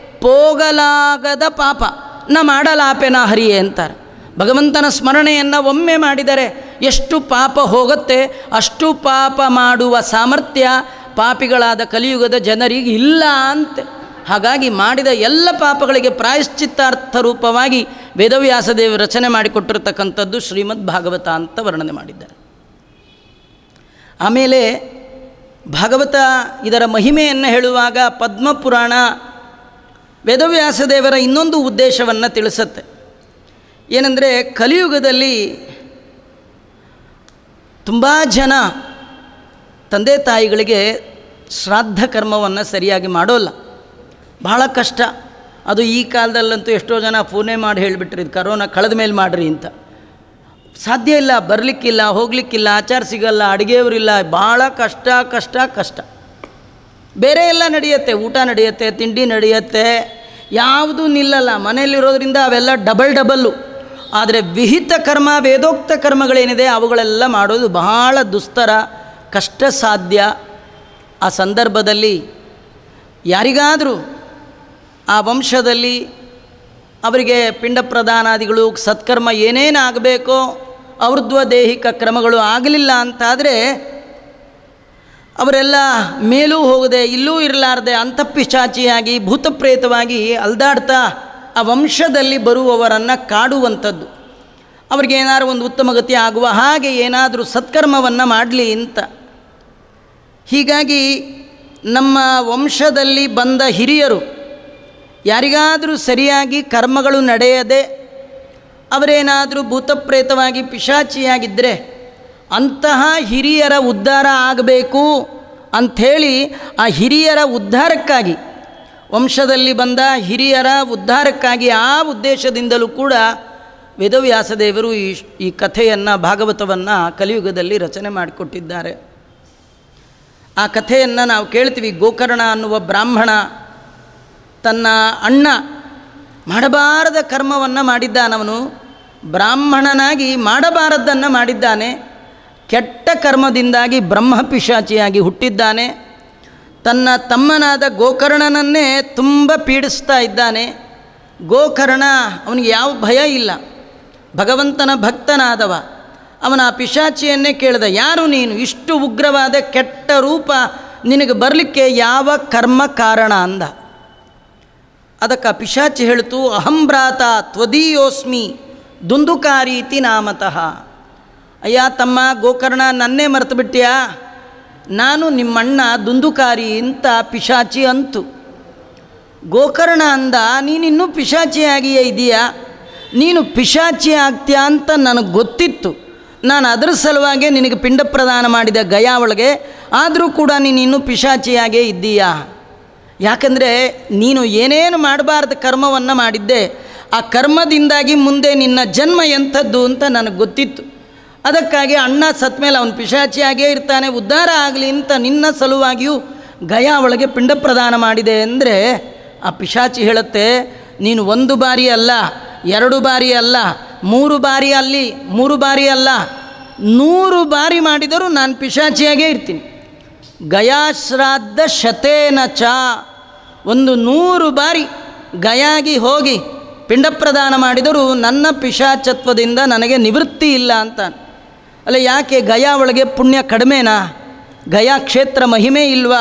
[SPEAKER 1] ಪೋಗಲಾಗದ ಪಾಪ ನ ಮಾಡಲಾಪೆನ ಹರಿಯೇ ಅಂತಾರೆ. ಭಗವಂತನ ಸ್ಮರಣೆಯನ್ನು ಒಮ್ಮೆ ಮಾಡಿದರೆ ಎಷ್ಟು ಪಾಪ ಹೋಗುತ್ತೆ, ಅಷ್ಟು ಪಾಪ ಮಾಡುವ ಸಾಮರ್ಥ್ಯ ಪಾಪಿಗಳಾದ ಕಲಿಯುಗದ ಜನರಿಗೆ ಇಲ್ಲ ಅಂತೆ. ಹಾಗಾಗಿ ಮಾಡಿದ ಎಲ್ಲ ಪಾಪಗಳಿಗೆ ಪ್ರಾಯಶ್ಚಿತ್ತಾರ್ಥ ರೂಪವಾಗಿ ವೇದವ್ಯಾಸದೇವರು ರಚನೆ ಮಾಡಿಕೊಟ್ಟಿರ್ತಕ್ಕಂಥದ್ದು ಶ್ರೀಮದ್ ಭಾಗವತ ಅಂತ ವರ್ಣನೆ ಮಾಡಿದ್ದಾರೆ. ಆಮೇಲೆ ಭಾಗವತ ಇದರ ಮಹಿಮೆಯನ್ನು ಹೇಳುವಾಗ ಪದ್ಮಪುರಾಣ ವೇದವ್ಯಾಸದೇವರ ಇನ್ನೊಂದು ಉದ್ದೇಶವನ್ನು ತಿಳಿಸುತ್ತೆ. ಏನೆಂದರೆ, ಕಲಿಯುಗದಲ್ಲಿ ತುಂಬ ಜನ ತಂದೆ ತಾಯಿಗಳಿಗೆ ಶ್ರಾದ್ದ ಕರ್ಮವನ್ನು ಸರಿಯಾಗಿ ಮಾಡೋಲ್ಲ, ಬಹಳ ಕಷ್ಟ. ಅದು ಈ ಕಾಲದಲ್ಲಂತೂ ಎಷ್ಟೋ ಜನ ಫೋನೇ ಮಾಡಿ ಹೇಳಿಬಿಟ್ರಿ, ಇದು ಕರೋನಾ ಕಳೆದ ಮೇಲೆ ಮಾಡಿರಿ ಅಂತ. ಸಾಧ್ಯ ಇಲ್ಲ, ಬರಲಿಕ್ಕಿಲ್ಲ, ಹೋಗಲಿಕ್ಕಿಲ್ಲ, ಆಚಾರ ಸಿಗಲ್ಲ, ಅಡುಗೆಯವರಿಲ್ಲ, ಭಾಳ ಕಷ್ಟ ಕಷ್ಟ ಕಷ್ಟ. ಬೇರೆ ಎಲ್ಲ ನಡೆಯುತ್ತೆ, ಊಟ ನಡೆಯುತ್ತೆ, ತಿಂಡಿ ನಡೆಯುತ್ತೆ, ಯಾವುದೂ ನಿಲ್ಲಲ್ಲ. ಮನೆಯಲ್ಲಿರೋದ್ರಿಂದ ಅವೆಲ್ಲ ಡಬಲ್ ಡಬಲ್ಲು. ಆದರೆ ವಿಹಿತ ಕರ್ಮ, ವೇದೋಕ್ತ ಕರ್ಮಗಳೇನಿದೆ ಅವುಗಳೆಲ್ಲ ಮಾಡೋದು ಬಹಳ ದುಸ್ತರ, ಕಷ್ಟ ಸಾಧ್ಯ. ಆ ಸಂದರ್ಭದಲ್ಲಿ ಯಾರಿಗಾದರೂ ಆ ವಂಶದಲ್ಲಿ ಅವರಿಗೆ ಪಿಂಡ ಪ್ರದಾನಾದಿಗಳು ಸತ್ಕರ್ಮ ಏನೇನು ಆಗಬೇಕೋ ಔರ್ಧ್ವ ದೈಹಿಕ ಕ್ರಮಗಳು ಆಗಲಿಲ್ಲ ಅಂತಾದರೆ ಅವರೆಲ್ಲ ಮೇಲೂ ಹೋಗದೆ ಇಲ್ಲೂ ಇರಲಾರದೆ ಅಂತಃಪಿಶಾಚಿಯಾಗಿ ಭೂತಪ್ರೇತವಾಗಿ ಅಲ್ದಾಡ್ತಾ ಆ ವಂಶದಲ್ಲಿ ಬರುವವರನ್ನು ಕಾಡುವಂಥದ್ದು. ಅವ್ರಿಗೇನಾದ್ರು ಒಂದು ಉತ್ತಮ ಗತಿ ಆಗುವ ಹಾಗೆ ಏನಾದರೂ ಸತ್ಕರ್ಮವನ್ನು ಮಾಡಲಿ ಅಂತ. ಹೀಗಾಗಿ ನಮ್ಮ ವಂಶದಲ್ಲಿ ಬಂದ ಹಿರಿಯರು ಯಾರಿಗಾದರೂ ಸರಿಯಾಗಿ ಕರ್ಮಗಳು ನಡೆಯದೆ ಅವರೇನಾದರೂ ಭೂತಪ್ರೇತವಾಗಿ ಪಿಶಾಚಿಯಾಗಿದ್ದರೆ ಅಂತಹ ಹಿರಿಯರ ಉದ್ಧಾರ ಆಗಬೇಕು ಅಂಥೇಳಿ ಆ ಹಿರಿಯರ ಉದ್ಧಾರಕ್ಕಾಗಿ, ವಂಶದಲ್ಲಿ ಬಂದ ಹಿರಿಯರ ಉದ್ಧಾರಕ್ಕಾಗಿ ಆ ಉದ್ದೇಶದಿಂದಲೂ ಕೂಡ ವೇದವ್ಯಾಸದೇವರು ಈ ಈ ಕಥೆಯನ್ನು, ಭಾಗವತವನ್ನು ಕಲಿಯುಗದಲ್ಲಿ ರಚನೆ ಮಾಡಿಕೊಟ್ಟಿದ್ದಾರೆ. ಆ ಕಥೆಯನ್ನು ನಾವು ಕೇಳ್ತೀವಿ. ಗೋಕರ್ಣ ಅನ್ನುವ ಬ್ರಾಹ್ಮಣ ತನ್ನ ಅಣ್ಣ ಮಾಡಬಾರದ ಕರ್ಮವನ್ನು ಮಾಡಿದ್ದಾನವನು. ಬ್ರಾಹ್ಮಣನಾಗಿ ಮಾಡಬಾರದ್ದನ್ನು ಮಾಡಿದ್ದಾನೆ. ಕೆಟ್ಟ ಕರ್ಮದಿಂದಾಗಿ ಬ್ರಹ್ಮಪಿಶಾಚಿಯಾಗಿ ಹುಟ್ಟಿದ್ದಾನೆ. ತನ್ನ ತಮ್ಮನಾದ ಗೋಕರ್ಣನನ್ನೇ ತುಂಬ ಪೀಡಿಸ್ತಾ ಇದ್ದಾನೆ. ಗೋಕರ್ಣ ಅವನಿಗೆ ಯಾವ ಭಯ ಇಲ್ಲ, ಭಗವಂತನ ಭಕ್ತನಾದವ. ಅವನ ಆ ಪಿಶಾಚಿಯನ್ನೇ ಕೇಳಿದ, ಯಾರು ನೀನು? ಇಷ್ಟು ಉಗ್ರವಾದ ಕೆಟ್ಟ ರೂಪ ನಿನಗೆ ಬರಲಿಕ್ಕೆ ಯಾವ ಕರ್ಮ ಕಾರಣ ಅಂದ. ಅದಕ್ಕೆ ಆ ಪಿಶಾಚಿ ಹೇಳ್ತು, ಅಹಂ ಭ್ರಾತ ತ್ವದೀಯೋಸ್ಮಿ ದುಂದುಕಾರೀತಿ ನಾಮತಃ. ಅಯ್ಯ ತಮ್ಮ ಗೋಕರ್ಣ, ನನ್ನೇ ಮರೆತು ಬಿಟ್ಟಿಯಾ? ನಾನು ನಿಮ್ಮಣ್ಣ ದುಂದುಕಾರಿ ಅಂತ ಪಿಶಾಚಿ ಅಂತು. ಗೋಕರ್ಣ ಅಂದ, ನೀನಿನ್ನೂ ಪಿಶಾಚಿಯಾಗಿಯೇ ಇದೆಯಾ? ನೀನು ಪಿಶಾಚಿ ಆಗ್ತೀಯಾ ಅಂತ ನನಗೆ ಗೊತ್ತಿತ್ತು. ನಾನು ಅದರ ಸಲುವಾಗಿ ನಿನಗೆ ಪಿಂಡ ಪ್ರದಾನ ಮಾಡಿದ ಗಯಾ ಒಳಗೆ. ಆದರೂ ಕೂಡ ನೀನು ಇನ್ನೂ ಪಿಶಾಚಿಯಾಗೇ ಇದ್ದೀಯಾ? ಯಾಕಂದರೆ ನೀನು ಏನೇನು ಮಾಡಬಾರ್ದು ಕರ್ಮವನ್ನು ಮಾಡಿದ್ದೆ, ಆ ಕರ್ಮದಿಂದಾಗಿ ಮುಂದೆ ನಿನ್ನ ಜನ್ಮ ಎಂಥದ್ದು ಅಂತ ನನಗೆ ಗೊತ್ತಿತ್ತು. ಅದಕ್ಕಾಗಿ ಅಣ್ಣ ಸತ್ತ ಮೇಲೆ ಅವನು ಪಿಶಾಚಿಯಾಗೇ ಇರ್ತಾನೆ, ಉದ್ಧಾರ ಆಗಲಿ ಅಂತ ನಿನ್ನ ಸಲುವಾಗಿಯೂ ಗಯಾ ಒಳಗೆ ಪಿಂಡ ಪ್ರದಾನ ಮಾಡಿದೆ ಅಂದರೆ ಆ ಪಿಶಾಚಿ ಹೇಳುತ್ತೆ, ನೀನು ಒಂದು ಬಾರಿ ಅಲ್ಲ, ಎರಡು ಬಾರಿ ಅಲ್ಲ, ಮೂರು ಬಾರಿ ಅಲ್ಲಿ ಮೂರು ಬಾರಿ ಅಲ್ಲ, ನೂರು ಬಾರಿ ಮಾಡಿದರೂ ನಾನು ಪಿಶಾಚಿಯಾಗೇ ಇರ್ತೀನಿ. ಗಯಾಶ್ರಾದ್ದ ಶತೇನ ಚ, ಒಂದು ನೂರು ಬಾರಿ ಗಯಾಗಿ ಹೋಗಿ ಪಿಂಡ ಪ್ರದಾನ ಮಾಡಿದರೂ ನನ್ನ ಪಿಶಾಚತ್ವದಿಂದ ನನಗೆ ನಿವೃತ್ತಿ ಇಲ್ಲ ಅಂತ. ಅಲ್ಲ, ಯಾಕೆ ಗಯಾ ಒಳಗೆ ಪುಣ್ಯ ಕಡಿಮೆನಾ? ಗಯಾ ಕ್ಷೇತ್ರ ಮಹಿಮೆ ಇಲ್ವಾ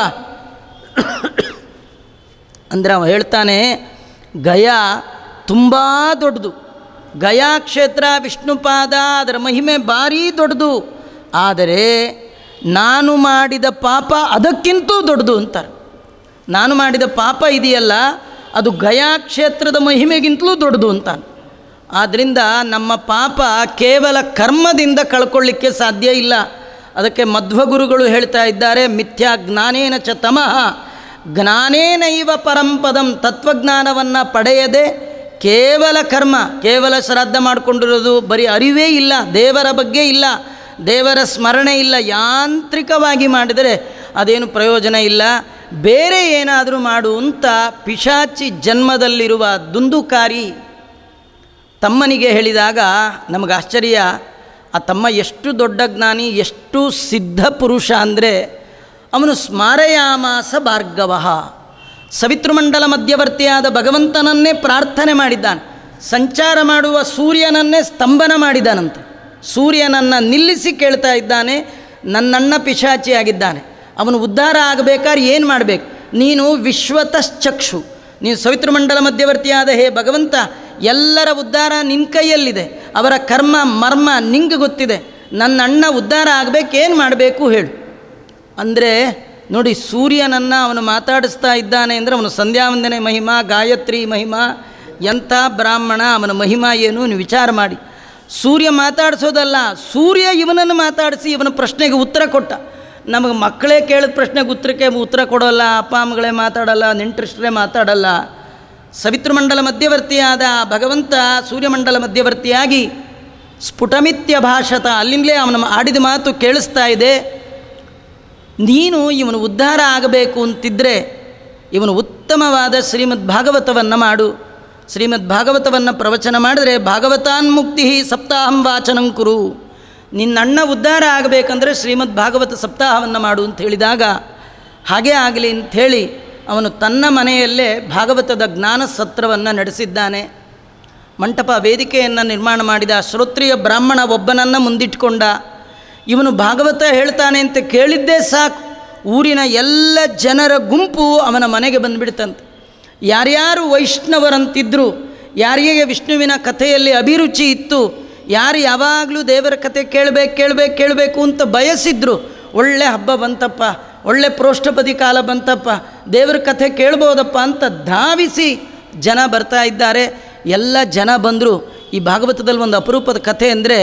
[SPEAKER 1] ಅಂದರೆ ಅವ ಹೇಳ್ತಾನೆ, ಗಯಾ ತುಂಬ ದೊಡ್ಡದು. ಗಯಾ ಕ್ಷೇತ್ರ ವಿಷ್ಣುಪಾದ, ಅದರ ಮಹಿಮೆ ಭಾರೀ ದೊಡ್ಡದು. ಆದರೆ ನಾನು ಮಾಡಿದ ಪಾಪ ಅದಕ್ಕಿಂತೂ ದೊಡ್ಡದು ಅಂತಾರೆ. ನಾನು ಮಾಡಿದ ಪಾಪ ಇದೆಯಲ್ಲ, ಅದು ಗಯಾ ಕ್ಷೇತ್ರದ ಮಹಿಮೆಗಿಂತಲೂ ದೊಡ್ಡದು ಅಂತಾನೆ. ಆದ್ದರಿಂದ ನಮ್ಮ ಪಾಪ ಕೇವಲ ಕರ್ಮದಿಂದ ಕಳ್ಕೊಳ್ಳಿಕ್ಕೆ ಸಾಧ್ಯ ಇಲ್ಲ. ಅದಕ್ಕೆ ಮಧ್ವಗುರುಗಳು ಹೇಳ್ತಾ ಇದ್ದಾರೆ, ಮಿಥ್ಯಾ ಜ್ಞಾನೇನ ಚ ತಮಃ ಜ್ಞಾನೇನೈವ ಪರಂಪದಂ. ತತ್ವಜ್ಞಾನವನ್ನು ಪಡೆಯದೆ ಕೇವಲ ಕರ್ಮ, ಕೇವಲ ಶ್ರಾದ್ದ ಮಾಡಿಕೊಂಡಿರೋದು, ಬರೀ ಅರಿವೇ ಇಲ್ಲ, ದೇವರ ಬಗ್ಗೆ ಇಲ್ಲ, ದೇವರ ಸ್ಮರಣೆ ಇಲ್ಲ, ಯಾಂತ್ರಿಕವಾಗಿ ಮಾಡಿದರೆ ಅದೇನು ಪ್ರಯೋಜನ ಇಲ್ಲ. ಬೇರೆ ಏನಾದರೂ ಮಾಡು ಅಂತ ಪಿಶಾಚಿ ಜನ್ಮದಲ್ಲಿರುವ ದುಂದುಕಾರಿ ತಮ್ಮನಿಗೆ ಹೇಳಿದಾಗ ನಮಗೆ ಆಶ್ಚರ್ಯ. ಆ ತಮ್ಮ ಎಷ್ಟು ದೊಡ್ಡ ಜ್ಞಾನಿ, ಎಷ್ಟು ಸಿದ್ಧ ಪುರುಷ ಅಂದರೆ ಅವನು ಸ್ಮಾರಯಾಮಾಸ ಭಾರ್ಗವ, ಸವಿತೃಮಂಡಲ ಮಧ್ಯವರ್ತಿಯಾದ ಭಗವಂತನನ್ನೇ ಪ್ರಾರ್ಥನೆ ಮಾಡಿದ್ದಾನೆ. ಸಂಚಾರ ಮಾಡುವ ಸೂರ್ಯನನ್ನೇ ಸ್ತಂಭನ ಮಾಡಿದ್ದಾನಂತೆ. ಸೂರ್ಯನನ್ನು ನಿಲ್ಲಿಸಿ ಕೇಳ್ತಾ ಇದ್ದಾನೆ, ನನ್ನಣ್ಣ ಪಿಶಾಚಿಯಾಗಿದ್ದಾನೆ, ಅವನು ಉದ್ಧಾರ ಆಗಬೇಕಾದ್ರೆ ಏನು ಮಾಡಬೇಕು? ನೀನು ವಿಶ್ವತಶ್ಚಕ್ಷು, ನೀನು ಸವಿತೃಮಂಡಲ ಮಧ್ಯವರ್ತಿಯಾದ ಹೇ ಭಗವಂತ, ಎಲ್ಲರ ಉದ್ಧಾರ ನಿನ್ನ ಕೈಯಲ್ಲಿದೆ, ಅವರ ಕರ್ಮ ಮರ್ಮ ನಿಂಗೆ ಗೊತ್ತಿದೆ. ನನ್ನ ಅಣ್ಣ ಉದ್ಧಾರ ಆಗಬೇಕೇನು ಮಾಡಬೇಕು ಹೇಳು ಅಂದರೆ, ನೋಡಿ ಸೂರ್ಯನನ್ನು ಅವನು ಮಾತಾಡಿಸ್ತಾ ಇದ್ದಾನೆ ಅಂದರೆ ಅವನು ಸಂಧ್ಯಾವಂದನೆ ಮಹಿಮಾ, ಗಾಯತ್ರಿ ಮಹಿಮಾ, ಎಂಥ ಬ್ರಾಹ್ಮಣ, ಅವನ ಮಹಿಮಾ ಏನು ನೀವು ವಿಚಾರ ಮಾಡಿ. ಸೂರ್ಯ ಮಾತಾಡಿಸೋದಲ್ಲ, ಸೂರ್ಯ ಇವನನ್ನು ಮಾತಾಡಿಸಿ ಇವನ ಪ್ರಶ್ನೆಗೆ ಉತ್ತರ ಕೊಟ್ಟ. ನಮಗೆ ಮಕ್ಕಳೇ ಕೇಳಿದ ಪ್ರಶ್ನೆಗೆ ಉತ್ತರಕ್ಕೆ ಉತ್ತರ ಕೊಡೋಲ್ಲ, ಅಪ್ಪ ಅಮ್ಮಗಳೇ ಮಾತಾಡಲ್ಲ, ನೆಂಟರಿಷ್ಟರೇ ಮಾತಾಡಲ್ಲ. ಸವಿತೃಮಂಡಲ ಮಧ್ಯವರ್ತಿಯಾದ ಭಗವಂತ ಸೂರ್ಯಮಂಡಲ ಮಧ್ಯವರ್ತಿಯಾಗಿ ಸ್ಫುಟಮಿತ್ಯ ಭಾಷತ, ಅಲ್ಲಿಂದಲೇ ಅವನ ಆಡಿದ ಮಾತು ಕೇಳಿಸ್ತಾ ಇದೆ. ನೀನು ಇವನು ಉದ್ಧಾರ ಆಗಬೇಕು ಅಂತಿದ್ದರೆ ಇವನು ಉತ್ತಮವಾದ ಶ್ರೀಮದ್ ಭಾಗವತವನ್ನು ಮಾಡು. ಶ್ರೀಮದ್ ಭಾಗವತವನ್ನು ಪ್ರವಚನ ಮಾಡಿದ್ರೆ ಭಾಗವತಾನ್ಮುಕ್ತಿ ಸಪ್ತಾಹಂ ವಾಚನಂ ಕುರು. ನಿನ್ನ ಅಣ್ಣ ಉದ್ಧಾರ ಆಗಬೇಕಂದ್ರೆ ಶ್ರೀಮದ್ ಭಾಗವತ ಸಪ್ತಾಹವನ್ನು ಮಾಡು ಅಂತ ಹೇಳಿದಾಗ ಹಾಗೇ ಆಗಲಿ ಅಂಥೇಳಿ ಅವನು ತನ್ನ ಮನೆಯಲ್ಲೇ ಭಾಗವತದ ಜ್ಞಾನ ಸತ್ರವನ್ನು ನಡೆಸಿದ್ದಾನೆ. ಮಂಟಪ ವೇದಿಕೆಯನ್ನು ನಿರ್ಮಾಣ ಮಾಡಿದ. ಶ್ರೋತ್ರಿಯ ಬ್ರಾಹ್ಮಣ ಒಬ್ಬನನ್ನು ಮುಂದಿಟ್ಕೊಂಡ. ಇವನು ಭಾಗವತ ಹೇಳ್ತಾನೆ ಅಂತ ಕೇಳಿದ್ದೇ ಸಾಕು, ಊರಿನ ಎಲ್ಲ ಜನರ ಗುಂಪು ಅವನ ಮನೆಗೆ ಬಂದುಬಿಡ್ತಂತೆ. ಯಾರ್ಯಾರು ವೈಷ್ಣವರಂತಿದ್ದರು, ಯಾರಿಗೆ ವಿಷ್ಣುವಿನ ಕಥೆಯಲ್ಲಿ ಅಭಿರುಚಿ ಇತ್ತು, ಯಾರು ಯಾವಾಗಲೂ ದೇವರ ಕಥೆ ಕೇಳಬೇಕು ಕೇಳಬೇಕು ಕೇಳಬೇಕು ಅಂತ ಬಯಸಿದ್ರು, ಒಳ್ಳೆ ಹಬ್ಬ ಬಂತಪ್ಪ, ಒಳ್ಳೆ ಪ್ರೋಷ್ಠಪದಿ ಕಾಲ ಬಂತಪ್ಪ, ದೇವರ ಕಥೆ ಕೇಳ್ಬೋದಪ್ಪ ಅಂತ ಧಾವಿಸಿ ಜನ ಬರ್ತಾ ಇದ್ದಾರೆ. ಎಲ್ಲ ಜನ ಬಂದರು. ಈ ಭಾಗವತದಲ್ಲಿ ಒಂದು ಅಪರೂಪದ ಕಥೆ ಅಂದರೆ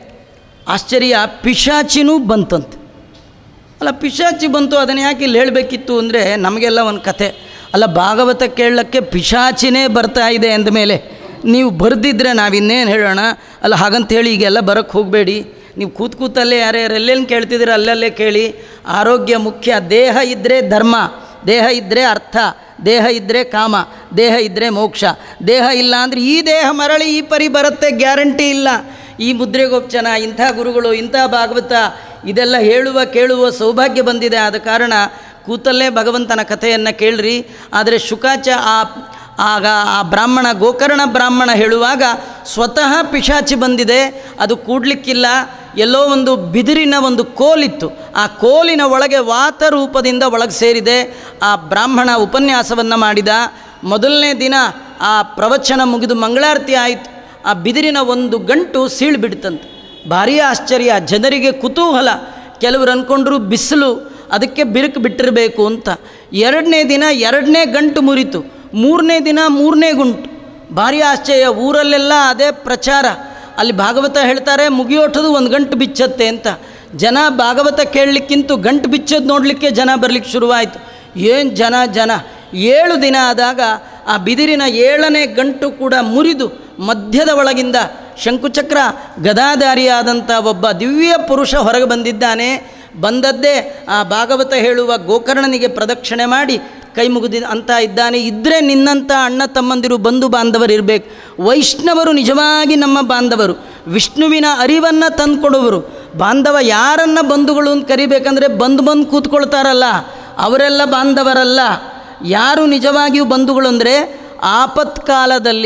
[SPEAKER 1] ಆಶ್ಚರ್ಯ, ಪಿಶಾಚಿನೂ ಬಂತಂತೆ. ಅಲ್ಲ, ಪಿಶಾಚಿ ಬಂತು, ಅದನ್ನು ಯಾಕೆ ಇಲ್ಲಿ ಹೇಳಬೇಕಿತ್ತು ಅಂದರೆ ನಮಗೆಲ್ಲ ಒಂದು ಕಥೆ ಅಲ್ಲ, ಭಾಗವತ ಕೇಳಲಿಕ್ಕೆ ಪಿಶಾಚಿನೇ ಬರ್ತಾ ಇದೆ ಅಂದಮೇಲೆ ನೀವು ಬರೆದಿದ್ರೆ ನಾವಿನ್ನೇನು ಹೇಳೋಣ. ಅಲ್ಲ, ಹಾಗಂತ ಹೇಳಿ ಈಗೆಲ್ಲ ಬರೋಕ್ಕೆ ಹೋಗಬೇಡಿ. ನೀವು ಕೂತು ಕೂತಲ್ಲೇ ಯಾರ್ಯಾರು ಎಲ್ಲೆಲ್ಲಿ ಕೇಳ್ತಿದ್ದೀರ ಅಲ್ಲಲ್ಲೇ ಕೇಳಿ. ಆರೋಗ್ಯ ಮುಖ್ಯ. ದೇಹ ಇದ್ದರೆ ಧರ್ಮ, ದೇಹ ಇದ್ದರೆ ಅರ್ಥ, ದೇಹ ಇದ್ದರೆ ಕಾಮ, ದೇಹ ಇದ್ದರೆ ಮೋಕ್ಷ. ದೇಹ ಇಲ್ಲ ಅಂದರೆ ಈ ದೇಹ ಮರಳಿ ಈ ಪರಿ ಬರುತ್ತೆ, ಗ್ಯಾರಂಟಿ ಇಲ್ಲ. ಈ ಮುದ್ರೆಗೋಪ್ಚನ, ಇಂಥ ಗುರುಗಳು, ಇಂಥ ಭಾಗವತ ಇದೆಲ್ಲ ಹೇಳುವ ಕೇಳುವ ಸೌಭಾಗ್ಯ ಬಂದಿದೆ. ಆದ ಕಾರಣ ಕೂತಲ್ಲೇ ಭಗವಂತನ ಕಥೆಯನ್ನು ಕೇಳ್ರಿ. ಆದರೆ ಶುಕಾಚ ಆ ಆಗ ಆ ಬ್ರಾಹ್ಮಣ, ಗೋಕರ್ಣ ಬ್ರಾಹ್ಮಣ ಹೇಳುವಾಗ ಸ್ವತಃ ಪಿಶಾಚಿ ಬಂದಿದೆ, ಅದು ಕೂಡಲಿಕ್ಕಿಲ್ಲ. ಎಲ್ಲೋ ಒಂದು ಬಿದಿರಿನ ಒಂದು ಕೋಲಿತ್ತು, ಆ ಕೋಲಿನ ಒಳಗೆ ವಾತ ರೂಪದಿಂದ ಒಳಗೆ ಸೇರಿದೆ. ಆ ಬ್ರಾಹ್ಮಣ ಉಪನ್ಯಾಸವನ್ನು ಮಾಡಿದ. ಮೊದಲನೇ ದಿನ ಆ ಪ್ರವಚನ ಮುಗಿದು ಮಂಗಳಾರತಿ ಆಯಿತು. ಆ ಬಿದಿರಿನ ಒಂದು ಗಂಟು ಸೀಳ್ಬಿಡ್ತಂತೆ. ಭಾರೀ ಆಶ್ಚರ್ಯ, ಜನರಿಗೆ ಕುತೂಹಲ. ಕೆಲವರು ಅಂದ್ಕೊಂಡ್ರು ಬಿಸಿಲು, ಅದಕ್ಕೆ ಬಿರುಕು ಬಿಟ್ಟಿರಬೇಕು ಅಂತ. ಎರಡನೇ ದಿನ ಎರಡನೇ ಗಂಟು ಮುರಿತು. ಮೂರನೇ ದಿನ ಮೂರನೇ ಗುಂಟು. ಭಾರಿ ಆಶ್ಚರ್ಯ, ಊರಲ್ಲೆಲ್ಲ ಅದೇ ಪ್ರಚಾರ. ಅಲ್ಲಿ ಭಾಗವತ ಹೇಳ್ತಾರೆ, ಮುಗಿಯೋಟದು ಒಂದು ಗಂಟು ಬಿಚ್ಚತ್ತೆ ಅಂತ. ಜನ ಭಾಗವತ ಕೇಳಲಿಕ್ಕಿಂತ ಗಂಟು ಬಿಚ್ಚೋದು ನೋಡಲಿಕ್ಕೆ ಜನ ಬರಲಿಕ್ಕೆ ಶುರುವಾಯಿತು. ಏನು ಜನ ಜನ. ಏಳು ದಿನ ಆದಾಗ ಆ ಬಿದಿರಿನ ಏಳನೇ ಗಂಟು ಕೂಡ ಮುರಿದು ಮಧ್ಯದ ಒಳಗಿಂದ ಶಂಕುಚಕ್ರ ಗದಾಧಾರಿಯಾದಂಥ ಒಬ್ಬ ದಿವ್ಯ ಪುರುಷ ಹೊರಗೆ ಬಂದಿದ್ದಾನೆ. ಬಂದದ್ದೇ ಆ ಭಾಗವತ ಹೇಳುವ ಗೋಕರ್ಣನಿಗೆ ಪ್ರದಕ್ಷಿಣೆ ಮಾಡಿ ಕೈ ಮುಗಿದ ಅಂತ ಇದ್ದಾನೆ. ಇದ್ದರೆ ನಿನ್ನಂಥ ಅಣ್ಣ ತಮ್ಮಂದಿರು ಬಂಧು ಬಾಂಧವರು ಇರಬೇಕು. ವೈಷ್ಣವರು ನಿಜವಾಗಿ ನಮ್ಮ ಬಾಂಧವರು, ವಿಷ್ಣುವಿನ ಅರಿವನ್ನು ತಂದುಕೊಡುವರು. ಬಾಂಧವ ಯಾರನ್ನು ಬಂಧುಗಳು ಅಂತ ಕರಿಬೇಕಂದ್ರೆ ಬಂದು ಬಂದು ಕೂತ್ಕೊಳ್ತಾರಲ್ಲ ಅವರೆಲ್ಲ ಬಾಂಧವರಲ್ಲ. ಯಾರು ನಿಜವಾಗಿಯೂ ಬಂಧುಗಳು ಅಂದರೆ ಆಪತ್ಕಾಲದಲ್ಲಿ